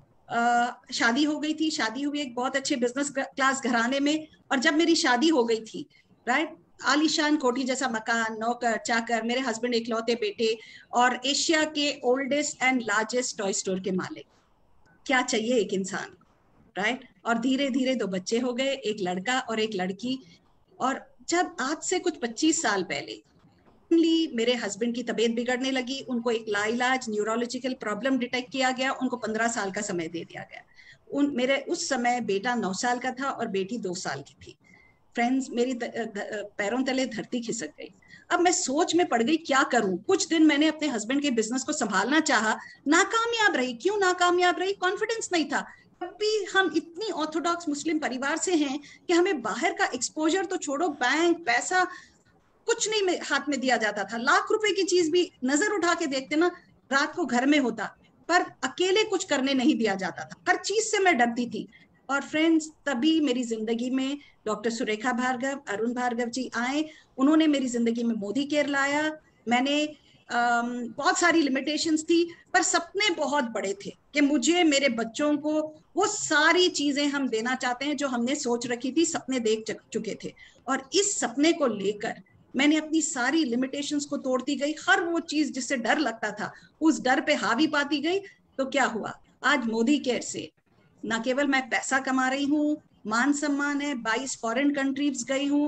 uh, शादी हो गई थी, शादी हुई एक बहुत अच्छे बिजनेस क्लास घराने में। और जब मेरी शादी हो गई थी, राइट, आलीशान कोठी जैसा मकान, नौकर चाकर, मेरे हस्बैंड इकलौते बेटे, और एशिया के oldest and largest toy store के मालिक। क्या चाहिए एक इंसान, राइट? और धीरे धीरे दो बच्चे हो गए, एक लड़का और एक लड़की। और जब आज से कुछ पच्चीस साल पहले मेरे हस्बैंड की तबीयत बिगड़ने लगी, उनको एक लाइलाज न्यूरोलॉजिकल प्रॉब्लम डिटेक्ट किया गया, उनको पंद्रह साल का समय दे दिया गया। उन मेरे उस समय बेटा नौ साल का था और बेटी दो साल की थी। फ्रेंड्स, मेरी पैरों तले धरती खिसक गई। अब मैं सोच में पड़ गई, क्या करूं? कुछ दिन मैंने अपने हस्बैंड के बिजनेस को संभालना चाहा, नाकामयाब रही। क्यों नाकामयाब रही? कॉन्फिडेंस नहीं था। अभी हम इतनी ऑर्थोडॉक्स मुस्लिम परिवार से हैं कि हमें बाहर का एक्सपोजर तो छोड़ो, बैंक पैसा कुछ नहीं हाथ में दिया जाता था। लाख रुपए की चीज भी नजर उठा के देखते ना, रात को घर में होता, पर अकेले कुछ करने नहीं दिया जाता था। हर चीज से मैं डरती थी। और फ्रेंड्स, तभी मेरी जिंदगी में डॉक्टर सुरेखा भार्गव, अरुण भार्गव जी आए। उन्होंने मेरी जिंदगी में मोदी केयर लाया। मैंने Um, बहुत सारी लिमिटेशंस थी, पर सपने बहुत बड़े थे कि मुझे, मेरे बच्चों को वो सारी चीजें हम देना चाहते हैं जो हमने सोच रखी थी, सपने देख चुके थे। और इस सपने को लेकर मैंने अपनी सारी लिमिटेशंस को तोड़ती गई। हर वो चीज जिससे डर लगता था, उस डर पे हावी पाती गई। तो क्या हुआ, आज मोदी केयर से न केवल मैं पैसा कमा रही हूँ, मान सम्मान है, बाईस फॉरेन कंट्रीज गई हूँ,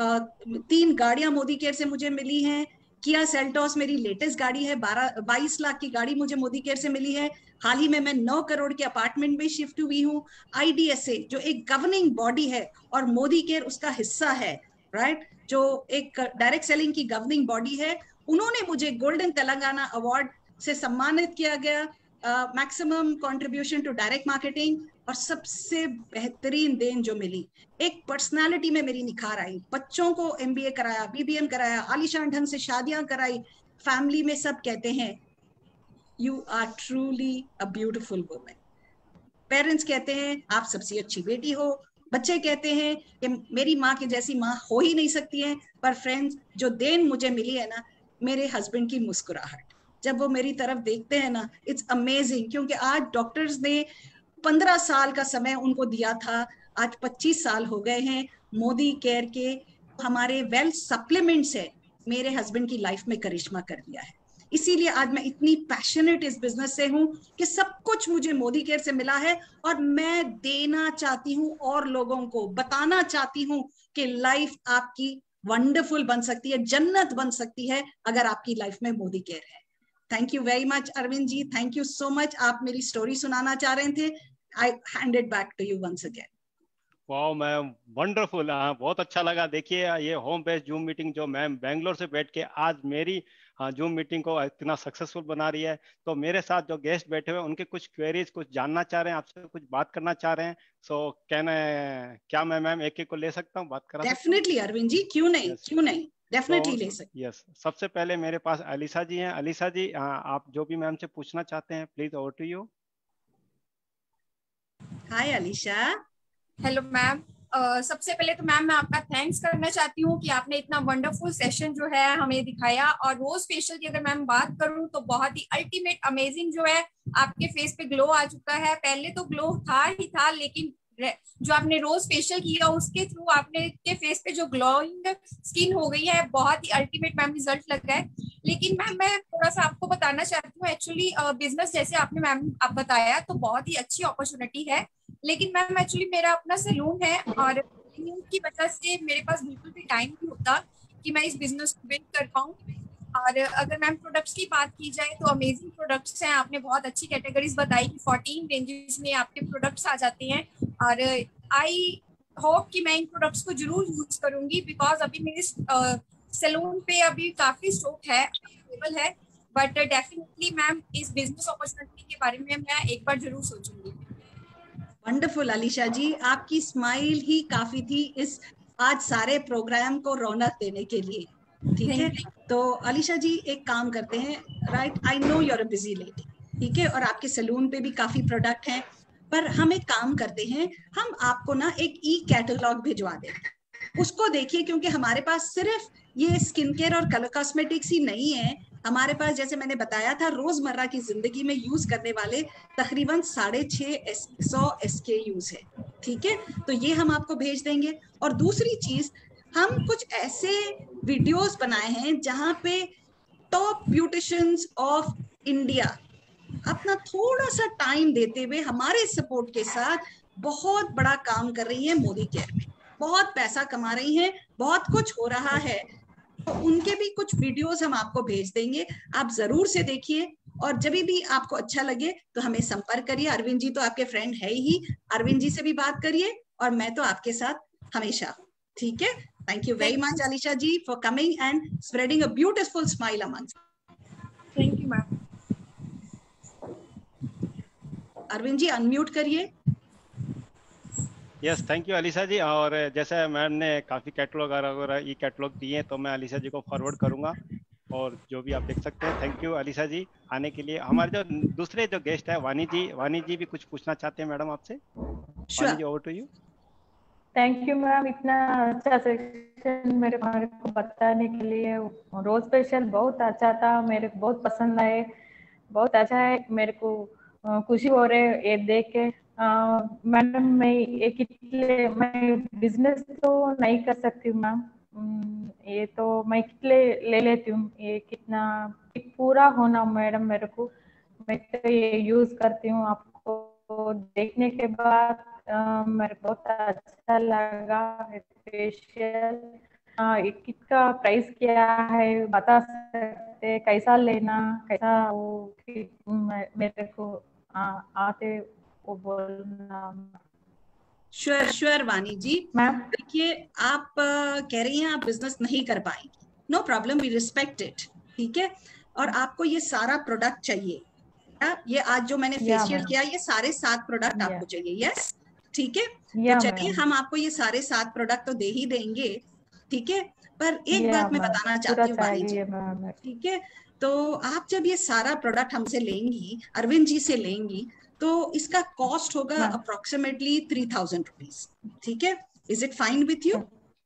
तीन गाड़ियां मोदी केयर से मुझे मिली हैं। किया सेल्टोस मेरी लेटेस्ट गाड़ी है, बारह बाईस लाख की गाड़ी मुझे मोदी केयर से मिली है। हाल ही में मैं नौ करोड़ के अपार्टमेंट में शिफ्ट हुई हूँ। आईडीएसए जो एक गवर्निंग बॉडी है और मोदी केयर उसका हिस्सा है, राइट, जो एक डायरेक्ट सेलिंग की गवर्निंग बॉडी है, उन्होंने मुझे गोल्डन तेलंगाना अवार्ड से सम्मानित किया गया, maximum contribution to direct marketing. और सबसे बेहतरीन देन जो मिली, एक पर्सनालिटी में मेरी निखार आई। बच्चों को एमबीए कराया, बीबीएम कराया, आलीशान ढंग से शादियां कराई। फैमिली में सब कहते हैं you are truly a beautiful woman. Parents कहते हैं आप सबसे अच्छी बेटी हो। बच्चे कहते हैं कि मेरी माँ के जैसी माँ हो ही नहीं सकती है। पर फ्रेंड्स, जो देन मुझे मिली है ना, मेरे हस्बैंड की मुस्कुराहट, जब वो मेरी तरफ देखते हैं ना, इट्स अमेजिंग। क्योंकि आज डॉक्टर्स ने पंद्रह साल का समय उनको दिया था, आज पच्चीस साल हो गए हैं। मोदी केयर के हमारे वेल्थ सप्लीमेंट्स है, मेरे हस्बैंड की लाइफ में करिश्मा कर दिया है। इसीलिए आज मैं इतनी पैशनेट इस बिजनेस से हूँ कि सब कुछ मुझे मोदी केयर से मिला है, और मैं देना चाहती हूँ और लोगों को बताना चाहती हूँ कि लाइफ आपकी वंडरफुल बन सकती है, जन्नत बन सकती है अगर आपकी लाइफ में मोदी केयर है। Thank you very much Arvind ji, thank you so much. आप मेरी स्टोरी सुनाना चाह रहे थे, I hand it back to you once again. वाह मैम, वंडरफुल। हाँ, बहुत अच्छा लगा। देखिए ये होम बेस्ड जूम मीटिंग जो मैम बेंगलोर से बैठ के आज मेरी जूम मीटिंग को इतना सक्सेसफुल बना रही है। तो मेरे साथ जो गेस्ट बैठे हुए हैं उनके कुछ क्वेरीज, कुछ जानना चाह रहे हैं, आपसे कुछ बात करना चाह रहे हैं। सो कैन क्या मैं मैम एक एक को ले सकता हूँ, बात करा? डेफिनेटली अरविंद जी, क्यों नहीं, yes. क्यों नहीं, डेफिनेटली ले सकते। यस, सबसे पहले मेरे पास अलीशा जी हैं। अलीशा जी, आप जो भी मैम से पूछना चाहते हैं please, over to you. Hi Alisha. Hello ma'am. Uh, सबसे पहले तो मैम मैं आपका थैंक्स करना चाहती हूँ कि आपने इतना वंडरफुल सेशन जो है हमें दिखाया। और रोज फेशियल की अगर मैं बात करूँ तो बहुत ही अल्टीमेट अमेजिंग जो है आपके फेस पे ग्लो आ चुका है। पहले तो ग्लो था ही था, लेकिन जो आपने रोज फेशियल किया उसके थ्रू आपने के फेस पे जो ग्लोइंग स्किन हो गई है, बहुत ही अल्टीमेट मैम रिजल्ट लग रहा है। लेकिन मैम मैं थोड़ा सा आपको बताना चाहती हूँ, एक्चुअली बिजनेस जैसे आपने मैम आप बताया तो बहुत ही अच्छी अपॉर्चुनिटी है। लेकिन मैम एक्चुअली मेरा अपना सैलून है और की वजह से मेरे पास बिल्कुल भी टाइम नहीं होता कि मैं इस बिजनेस को बिल्ड कर पाऊँ। और अगर मैम प्रोडक्ट्स की बात की जाए तो अमेजिंग प्रोडक्ट्स हैं। आपने बहुत अच्छी कैटेगरीज बताई कि फोर्टीन रेंजेस में आपके प्रोडक्ट्स आ जाते हैं। और आई होप कि मैं इन प्रोडक्ट्स को जरूर यूज करूंगी, बिकॉज अभी मेरे सैलून पे अभी काफी स्टॉक है, अवेलेबल है। बट डेफिनेटली मैम इस बिजनेस अपॉर्चुनिटी के बारे में मैं एक बार जरूर सोचूंगी। वंडरफुल अलीशा जी, आपकी स्माइल ही काफी थी इस आज सारे प्रोग्राम को रौनक देने के लिए। ठीक है, तो अलीशा जी एक काम करते हैं, right, I know you are a busy lady, ठीक है, और आपके सैलून पे भी काफी प्रोडक्ट हैं, पर हम एक काम करते हैं, हम आपको ना एक ई कैटलॉग भिजवा दें, उसको देखिए, क्योंकि हमारे पास सिर्फ ये स्किन केयर और कलर कॉस्मेटिक्स ही नहीं है। हमारे पास जैसे मैंने बताया था रोजमर्रा की जिंदगी में यूज करने वाले तकरीबन साढ़े छह सौ एस के यूज है। ठीक है, तो ये हम आपको भेज देंगे। और दूसरी चीज, हम कुछ ऐसे वीडियोस बनाए हैं जहां पे टॉप ब्यूटिशियंस ऑफ इंडिया अपना थोड़ा सा टाइम देते हुए हमारे सपोर्ट के साथ बहुत बड़ा काम कर रही है मोदी केयर में, बहुत पैसा कमा रही हैं, बहुत कुछ हो रहा है। तो उनके भी कुछ वीडियोस हम आपको भेज देंगे, आप जरूर से देखिए। और जब भी आपको अच्छा लगे तो हमें संपर्क करिए। अरविंद जी तो आपके फ्रेंड है ही, अरविंद जी से भी बात करिए, और मैं तो आपके साथ हमेशा। ठीक है, thank you very much Alisha ji for coming and spreading a beautiful smile among. Thank you ma'am. Arvind ji unmute करिए। Yes, thank you Alisha ji. और जैसे मैम ने काफ़ी कैटलॉग वगैरह ई कैटलॉग दिए हैं, तो मैं अलीशा जी को फॉरवर्ड करूंगा, और जो भी आप देख सकते हैं। थैंक यू अलीशा जी आने के लिए। हमारे जो दूसरे जो गेस्ट है वानी जी, वानी जी भी कुछ पूछना चाहते हैं मैडम आपसे। Vani ji, over to you. Thank you ma'am, इतना अच्छा सेक्शन मेरे हमारे को बताने के लिए। रोज फेशियल बहुत अच्छा था, मेरे को बहुत पसंद आए, बहुत अच्छा है। मेरे को खुशी हो रही है ये देख के। मैडम मैं एक मैं बिजनेस तो नहीं कर सकती मैम, ये तो मैं कितने ले लेती हूँ, ये कितना पूरा होना मैडम मेरे को, मैं तो ये यूज करती हूँ। आपको देखने के बाद Uh, मेरे को बहुत अच्छा लगा फेशियल। इसका प्राइस क्या है बता सकते, कैसा लेना, कैसा वो मेरे को आ, आते वो बोलना। श्योर श्योर वानी जी। मैम देखिए आप uh, कह रही हैं आप बिजनेस नहीं कर पाएंगी, no problem, we respect it. ठीक है, और आपको ये सारा प्रोडक्ट चाहिए, ये आज जो मैंने फेशियल किया ये सारे सात प्रोडक्ट आपको चाहिए। यस, ठीक है, तो चलिए हम आपको ये सारे सात प्रोडक्ट तो दे ही देंगे। ठीक है, पर एक बात मैं बताना चाहती हूँ वानी जी, ठीक है, तो आप जब ये सारा प्रोडक्ट हमसे लेंगी, अरविंद जी से लेंगी, तो इसका कॉस्ट होगा अप्रोक्सीमेटली थ्री थाउजेंड रुपीज। ठीक है, is it fine with you?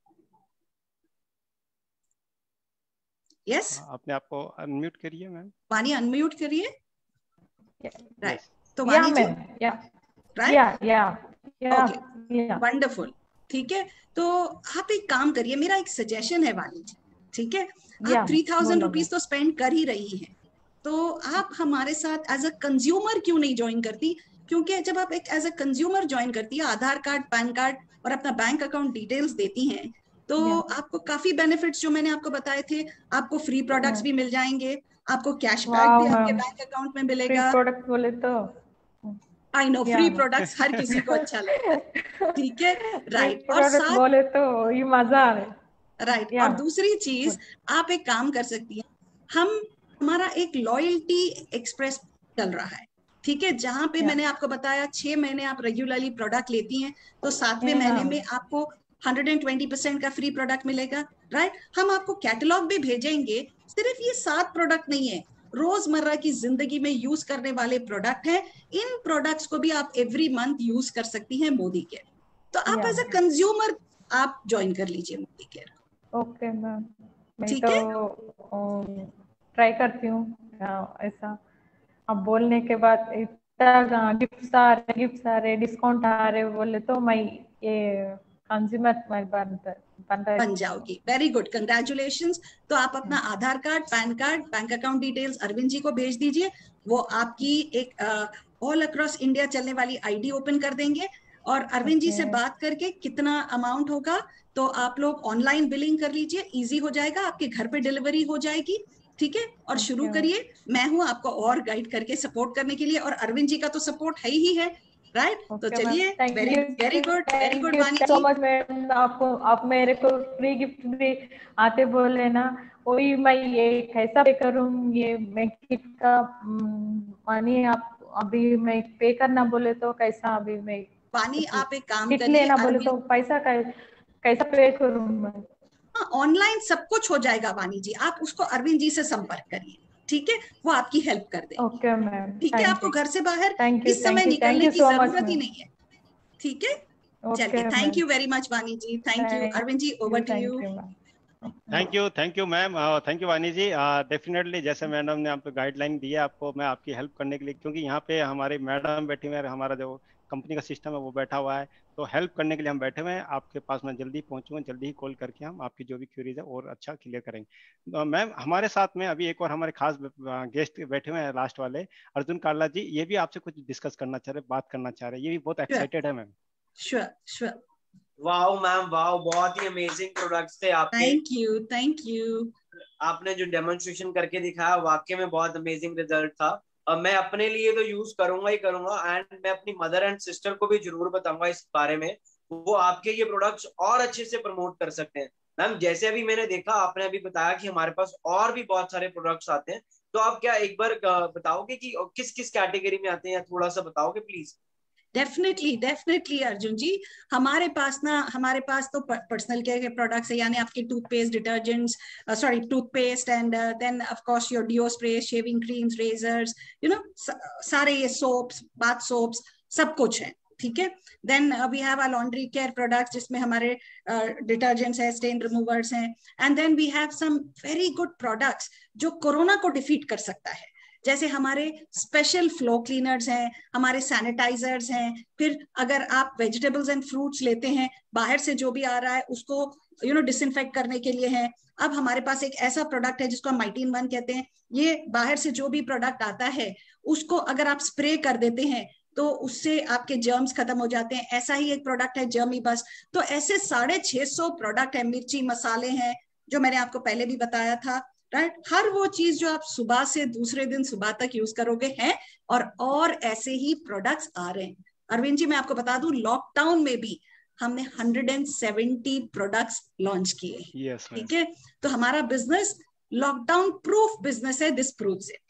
Yes, अपने आप को अनम्यूट करिए मैम। वानी अनम्यूट करिए। राइट, तो वानी जी, राइट, या या ओके, वंडरफुल। ठीक है, तो आप एक काम करिए, मेरा एक सजेशन है वानी जी, ठीक है, आप थ्री थाउजेंड रुपीज तो स्पेंड कर ही रही हैं, तो आप हमारे साथ एज अ कंज्यूमर क्यों नहीं ज्वाइन करती? क्योंकि जब आप एक एज अ कंज्यूमर ज्वाइन करती है, आधार कार्ड, पैन कार्ड और अपना बैंक अकाउंट डिटेल्स देती हैं, तो आपको काफी बेनिफिट्स जो मैंने आपको बताए थे, आपको फ्री प्रोडक्ट्स भी मिल जाएंगे, आपको कैशबैक भी आपके बैंक अकाउंट में मिलेगा। प्रोडक्ट बोले तो आई नो फ्री प्रोडक्ट्स हर किसी को अच्छा लगता है, ठीक है, राइट। और प्रोडक्ट साथ बोले तो ये मजा आ रहा है, राइट right. और दूसरी चीज आप एक काम कर सकती हैं, हम हमारा एक लॉयल्टी एक्सप्रेस चल रहा है, ठीक है, जहां पे मैंने आपको बताया छह महीने आप रेगुलरली प्रोडक्ट लेती हैं तो सातवें महीने में आपको वन हंड्रेड ट्वेंटी परसेंट का फ्री प्रोडक्ट मिलेगा, राइट right? हम आपको कैटलॉग भी भेजेंगे, सिर्फ ये सात प्रोडक्ट नहीं है, रोजमर्रा की जिंदगी में यूज करने वाले प्रोडक्ट हैं, इन प्रोडक्ट्स को भी आप एवरी मंथ यूज कर सकती हैं मोदी केयर। तो आप एज अ कंज्यूमर आप ज्वाइन कर लीजिए मोदी केयर। ओके मैम, मैं तो ट्राई करती हूँ ऐसा। अब बोलने के बाद इतना गिफ्ट आ रहे गिफ्ट आ रहे डिस्काउंट आ रहे बोले तो मैं ये कंज्यूमर मैं बन बन जाओगी। Very good, congratulations. तो आप अपना Aadhaar card, PAN card, bank account details Arvind ji को भेज दीजिए, वो आपकी एक ऑल अक्रॉस इंडिया चलने वाली आईडी ओपन कर देंगे और अरविंद जी से बात करके कितना अमाउंट होगा तो आप लोग ऑनलाइन बिलिंग कर लीजिए, इजी हो जाएगा, आपके घर पे डिलीवरी हो जाएगी, ठीक है। और शुरू करिए, मैं हूँ आपको और गाइड करके सपोर्ट करने के लिए, और अरविंद जी का तो सपोर्ट है ही है, राइट right? तो चलिए, very very good very good Vani ji. सो मच मैम, आपको आप मेरे को फ्री गिफ्ट भी आते बोले ना, वही मैं ये कैसा पे करूँ, ये मैं गिफ्ट का मनी आप अभी मैं पे करना बोले तो कैसा, अभी मैं वानी आप एक काम करिए, लेना बोले तो पैसा कैसा पे करूँ मैं? हाँ, ऑनलाइन सब कुछ हो जाएगा वानी जी, आप उसको अरविंद जी से संपर्क करिए, ठीक है, वो आपकी हेल्प कर देंगे। ओके मैम, ठीक है, आपको घर से बाहर you, इस समय निकलने की जरूरत ही नहीं है, ठीक है। okay, चलिए, thank you very much Vani ji, thank you. Arvind ji, over to you. Thank you thank you ma'am, thank you Vani ji. Definitely जैसे मैडम ने आपको गाइडलाइन दी है, आपको मैं आपकी हेल्प करने के लिए, क्योंकि यहाँ पे हमारे मैडम बैठी हुए हैं, हमारा जो कंपनी का सिस्टम है वो बैठा हुआ है, तो हेल्प करने के लिए हम बैठे हुए हैं। आपके पास मैं जल्दी पहुंचूंगा, जल्दी ही कॉल करके हम आपकी जो भी क्वेरीज है और अच्छा क्लियर करेंगे। मैम हमारे साथ में अभी एक और हमारे खास गेस्ट बैठे हुए हैं, लास्ट वाले अर्जुन काला जी, ये भी आपसे कुछ डिस्कस करना चाह रहे, बात करना चाह रहे हैं, ये भी बहुत एक्साइटेड है ma'am. Sure sure. Wow ma'am, wow, बहुत ही अमेजिंग प्रोडक्ट्स थे आपके। Thank you thank you. आपने जो डेमोन्स्ट्रेशन करके दिखाया वाकई में बहुत अमेजिंग रिजल्ट था। अब मैं अपने लिए तो यूज करूंगा ही करूंगा, एंड मैं अपनी मदर एंड सिस्टर को भी जरूर बताऊंगा इस बारे में, वो आपके ये प्रोडक्ट्स और अच्छे से प्रमोट कर सकते हैं। मैम जैसे अभी मैंने देखा, आपने अभी बताया कि हमारे पास और भी बहुत सारे प्रोडक्ट्स आते हैं, तो आप क्या एक बार बताओगे कि किस किस कैटेगरी में आते हैं, थोड़ा सा बताओगे please? Definitely definitely Arjun ji, हमारे पास ना हमारे पास तो पर्सनल केयर के प्रोडक्ट्स है, यानी आपके toothpaste, detergents, sorry toothpaste and then of course your deo spray, shaving creams, razors, you know सारे ये सोप्स, बाथ सोप्स, सब कुछ है, ठीक है। Then we have a laundry care products जिसमें हमारे डिटर्जेंट्स है, स्टेन रिमूवर्स हैं, and then we have some very good products जो कोरोना को डिफीट कर सकता है, जैसे हमारे स्पेशल फ्लो क्लीनर्स हैं, हमारे सैनिटाइजर्स हैं। फिर अगर आप वेजिटेबल्स एंड फ्रूट्स लेते हैं, बाहर से जो भी आ रहा है उसको यू नो डिसइंफेक्ट करने के लिए है। अब हमारे पास एक ऐसा प्रोडक्ट है जिसको हम माइटीन वन कहते हैं, ये बाहर से जो भी प्रोडक्ट आता है उसको अगर आप स्प्रे कर देते हैं तो उससे आपके जर्म्स खत्म हो जाते हैं। ऐसा ही एक प्रोडक्ट है जर्मी बस। तो ऐसे साढ़े छह सौ प्रोडक्ट है, मिर्ची मसाले हैं जो मैंने आपको पहले भी बताया था, राइट right? हर वो चीज जो आप सुबह से दूसरे दिन सुबह तक यूज करोगे है, और और ऐसे ही प्रोडक्ट्स आ रहे हैं। अरविंद जी मैं आपको बता दूं, लॉकडाउन में भी हमने एक सौ सत्तर प्रोडक्ट्स लॉन्च किए, yes, ठीक है। तो हमारा बिजनेस लॉकडाउन प्रूफ बिजनेस है, this proves it.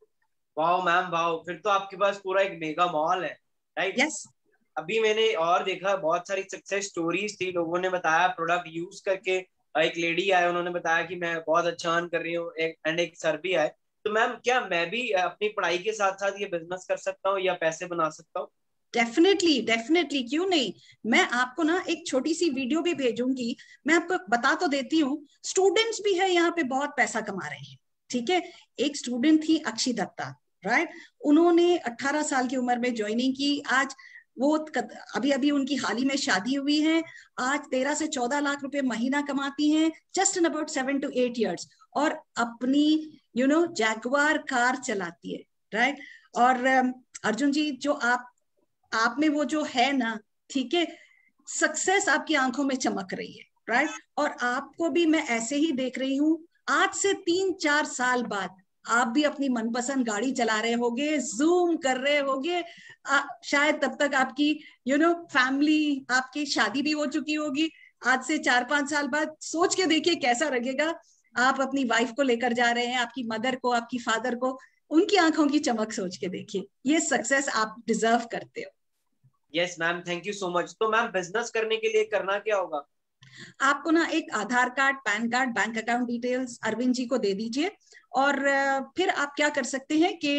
Wow ma'am, wow, फिर तो आपके पास पूरा एक मेगा मॉल है, राइट? यस। अभी मैंने और देखा बहुत सारी सक्सेस स्टोरीज थी, लोगों ने बताया प्रोडक्ट यूज करके। एक लेडी आए, उन्होंने बताया कि मैं बहुत अच्छा अर्न कर रही हूँ, एंड एक सर भी आए। तो मैम क्या मैं भी अपनी पढ़ाई के साथ साथ ये बिजनेस कर सकता हूँ या पैसे बना सकता हूँ? डेफिनेटली डेफिनेटली, क्यों नहीं। मैं आपको ना एक छोटी सी वीडियो भी भेजूंगी, मैं आपको बता तो देती हूँ। स्टूडेंट्स भी है यहाँ पे, बहुत पैसा कमा रहे हैं, ठीक है। एक स्टूडेंट थी अक्षी दत्ता, राइट, उन्होंने अठारह साल की उम्र में ज्वाइनिंग की। आज वो अभी अभी उनकी हाल ही में शादी हुई है, आज तेरह से चौदह लाख रुपए महीना कमाती हैं, just in about seven to eight years, और अपनी यू नो जैगवार कार चलाती है, राइट। और अर्जुन जी, जो आप आप में वो जो है ना, ठीक है, सक्सेस आपकी आंखों में चमक रही है, राइट। और आपको भी मैं ऐसे ही देख रही हूँ, आज से तीन चार साल बाद आप भी अपनी मनपसंद गाड़ी चला रहे होगे, जूम कर रहे होगे, आ, शायद तब तक आपकी यू नो फैमिली, आपकी शादी भी हो चुकी होगी। आज से चार पांच साल बाद सोच के देखिए कैसा लगेगा। आप अपनी वाइफ को लेकर जा रहे हैं, आपकी मदर को, आपकी फादर को, उनकी आंखों की चमक सोच के देखिए। ये सक्सेस आप डिजर्व करते हो। Yes ma'am, thank you so much. तो मैम बिजनेस करने के लिए करना क्या होगा? आपको ना एक Aadhaar card, PAN card, bank account details Arvind ji को दे दीजिए, और फिर आप क्या कर सकते हैं कि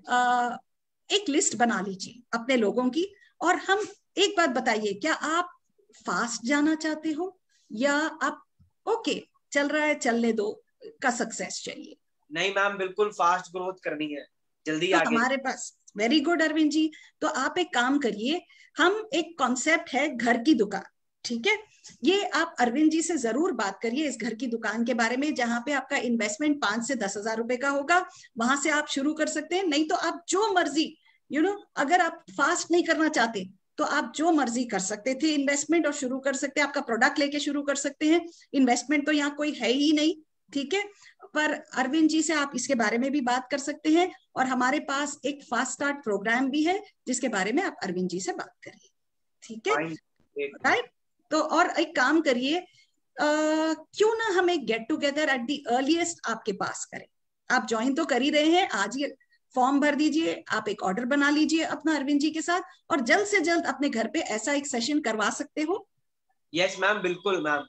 एक लिस्ट बना लीजिए अपने लोगों की। और हम एक बात बताइए, क्या आप फास्ट जाना चाहते हो या आप ओके चल रहा है चलने दो का सक्सेस चाहिए? नहीं मैम, बिल्कुल फास्ट ग्रोथ करनी है, जल्दी तो आगे। हमारे पास वेरी गुड अरविंद जी, तो आप एक काम करिए, हम एक कॉन्सेप्ट है घर की दुकान, ठीक है, ये आप अरविंद जी से जरूर बात करिए इस घर की दुकान के बारे में, जहां पे आपका इन्वेस्टमेंट पांच से दस हजार रुपए का होगा। वहां से आप शुरू कर सकते हैं, नहीं तो आप जो मर्जी यू नो अगर आप फास्ट नहीं करना चाहते तो आप जो मर्जी कर सकते थे इन्वेस्टमेंट और शुरू कर सकते हैं, आपका प्रोडक्ट लेके शुरू कर सकते हैं। इन्वेस्टमेंट तो यहाँ कोई है ही नहीं, ठीक है, पर अरविंद जी से आप इसके बारे में भी बात कर सकते हैं। और हमारे पास एक फास्ट स्टार्ट प्रोग्राम भी है जिसके बारे में आप अरविंद जी से बात करिए, ठीक है, राइट। तो और एक काम करिए, क्यों ना हम एक get together at the earliest आपके पास करें। आप ज्वाइन तो कर ही रहे हैं, आज ये फॉर्म भर दीजिए, आप एक ऑर्डर बना लीजिए अपना अरविंद जी के साथ, और जल्द से जल्द अपने घर पे ऐसा एक सेशन करवा सकते हो। यस मैम, बिल्कुल मैम।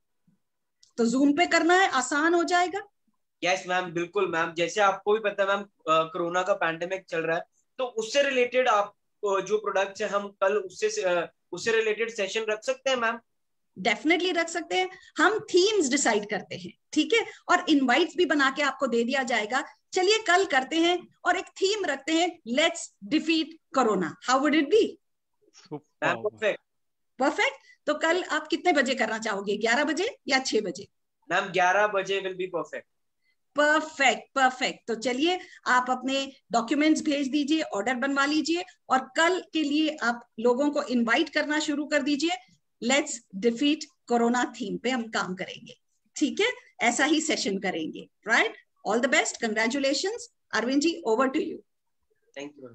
तो जूम पे करना है, आसान हो जाएगा। यस मैम, बिल्कुल मैम। जैसे आपको भी पता है मैम, कोरोना का पैंडेमिक चल रहा है, तो उससे रिलेटेड आप जो प्रोडक्ट्स है, हम कल उससे उससे रिलेटेड सेशन रख सकते हैं मैम। डेफिनेटली रख सकते हैं। हम थीम्स डिसाइड करते हैं, ठीक है, और इनवाइट्स भी बना के आपको दे दिया जाएगा। चलिए कल करते हैं और एक थीम रखते हैं, let's defeat corona. How would it be? Perfect perfect. तो कल आप कितने बजे करना चाहोगे, ग्यारह बजे या छह बजे? मैम ग्यारह बजे will be perfect. Perfect perfect. तो चलिए आप अपने डॉक्यूमेंट्स भेज दीजिए, ऑर्डर बनवा लीजिए, और कल के लिए आप लोगों को इनवाइट करना शुरू कर दीजिए। लेट्स डिफीट कोरोना थीम पे हम काम करेंगे, ठीक है, ऐसा ही सेशन करेंगे, right. All the best, congratulations. Arvind ji, over to you. Thank you.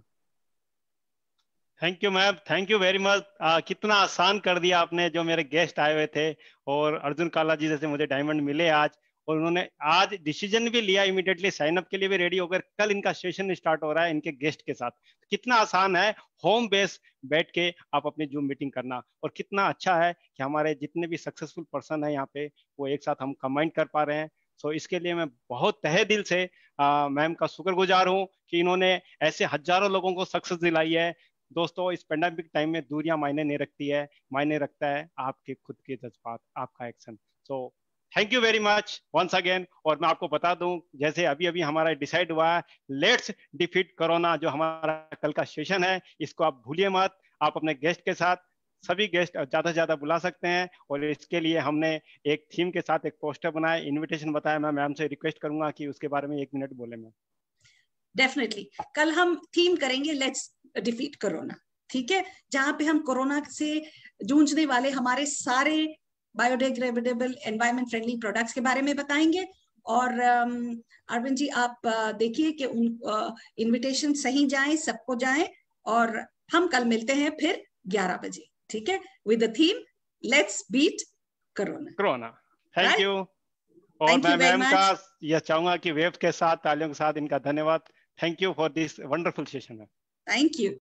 Thank you ma'am, thank you very much. कितना आसान कर दिया आपने। जो मेरे गेस्ट आए हुए थे और अर्जुन काला जी जैसे मुझे डायमंड मिले आज, और उन्होंने आज डिसीजन भी लिया, इमीडिएटली साइन अप के लिए भी रेडी होकर कल इनका सेशन स्टार्ट हो रहा है इनके गेस्ट के साथ। कितना आसान है होम बेस बैठ के आप अपनी जूम मीटिंग करना, और कितना अच्छा है कि हमारे जितने भी सक्सेसफुल पर्सन है यहाँ पे वो एक साथ हम कंबाइन कर पा रहे हैं। सो so, इसके लिए मैं बहुत तहे दिल से मैम का शुक्रगुजार हूँ कि इन्होंने ऐसे हजारों लोगों को सक्सेस दिलाई है। दोस्तों, इस पेंडेमिक टाइम में दूरियां मायने नहीं रखती है, मायने रखता है आपके खुद के जज्बात, आपका action. So thank you very much once again. और मैं आपको बता दूं, जैसे अभी अभी हमारा डिसाइड हुआ है, लेट्स डिफीट कोरोना, जो हमारा कल का सेशन है, इसको आप भूलिए मत। आप अपने गेस्ट के साथ, सभी गेस्ट ज्यादा से ज्यादा बुला सकते हैं, और इसके लिए हमने एक थीम के साथ एक पोस्टर बनाया, इनविटेशन बताया। मैं मैम से रिक्वेस्ट करूंगा कि उसके बारे में एक मिनट बोले मैम। डेफिनेटली कल हम थीम करेंगे लेट्स डिफीट कोरोना, ठीक है, जहां पे हम कोरोना से जूझने वाले हमारे सारे बायोडिग्रेडेबल एनवायरमेंट फ्रेंडली प्रोडक्ट्स के बारे में बताएंगे। और अरविंद जी, आप देखिए कि उन इनविटेशन सही जाए, सबको जाए, और हम कल मिलते हैं फिर ग्यारह बजे, ठीक है, with the theme let's beat corona. Corona. Thank you. और मैं मैम का यह चाहूंगा कि वेव के साथ, तालियों के साथ इनका धन्यवाद। Thank you for this wonderful session. Thank you.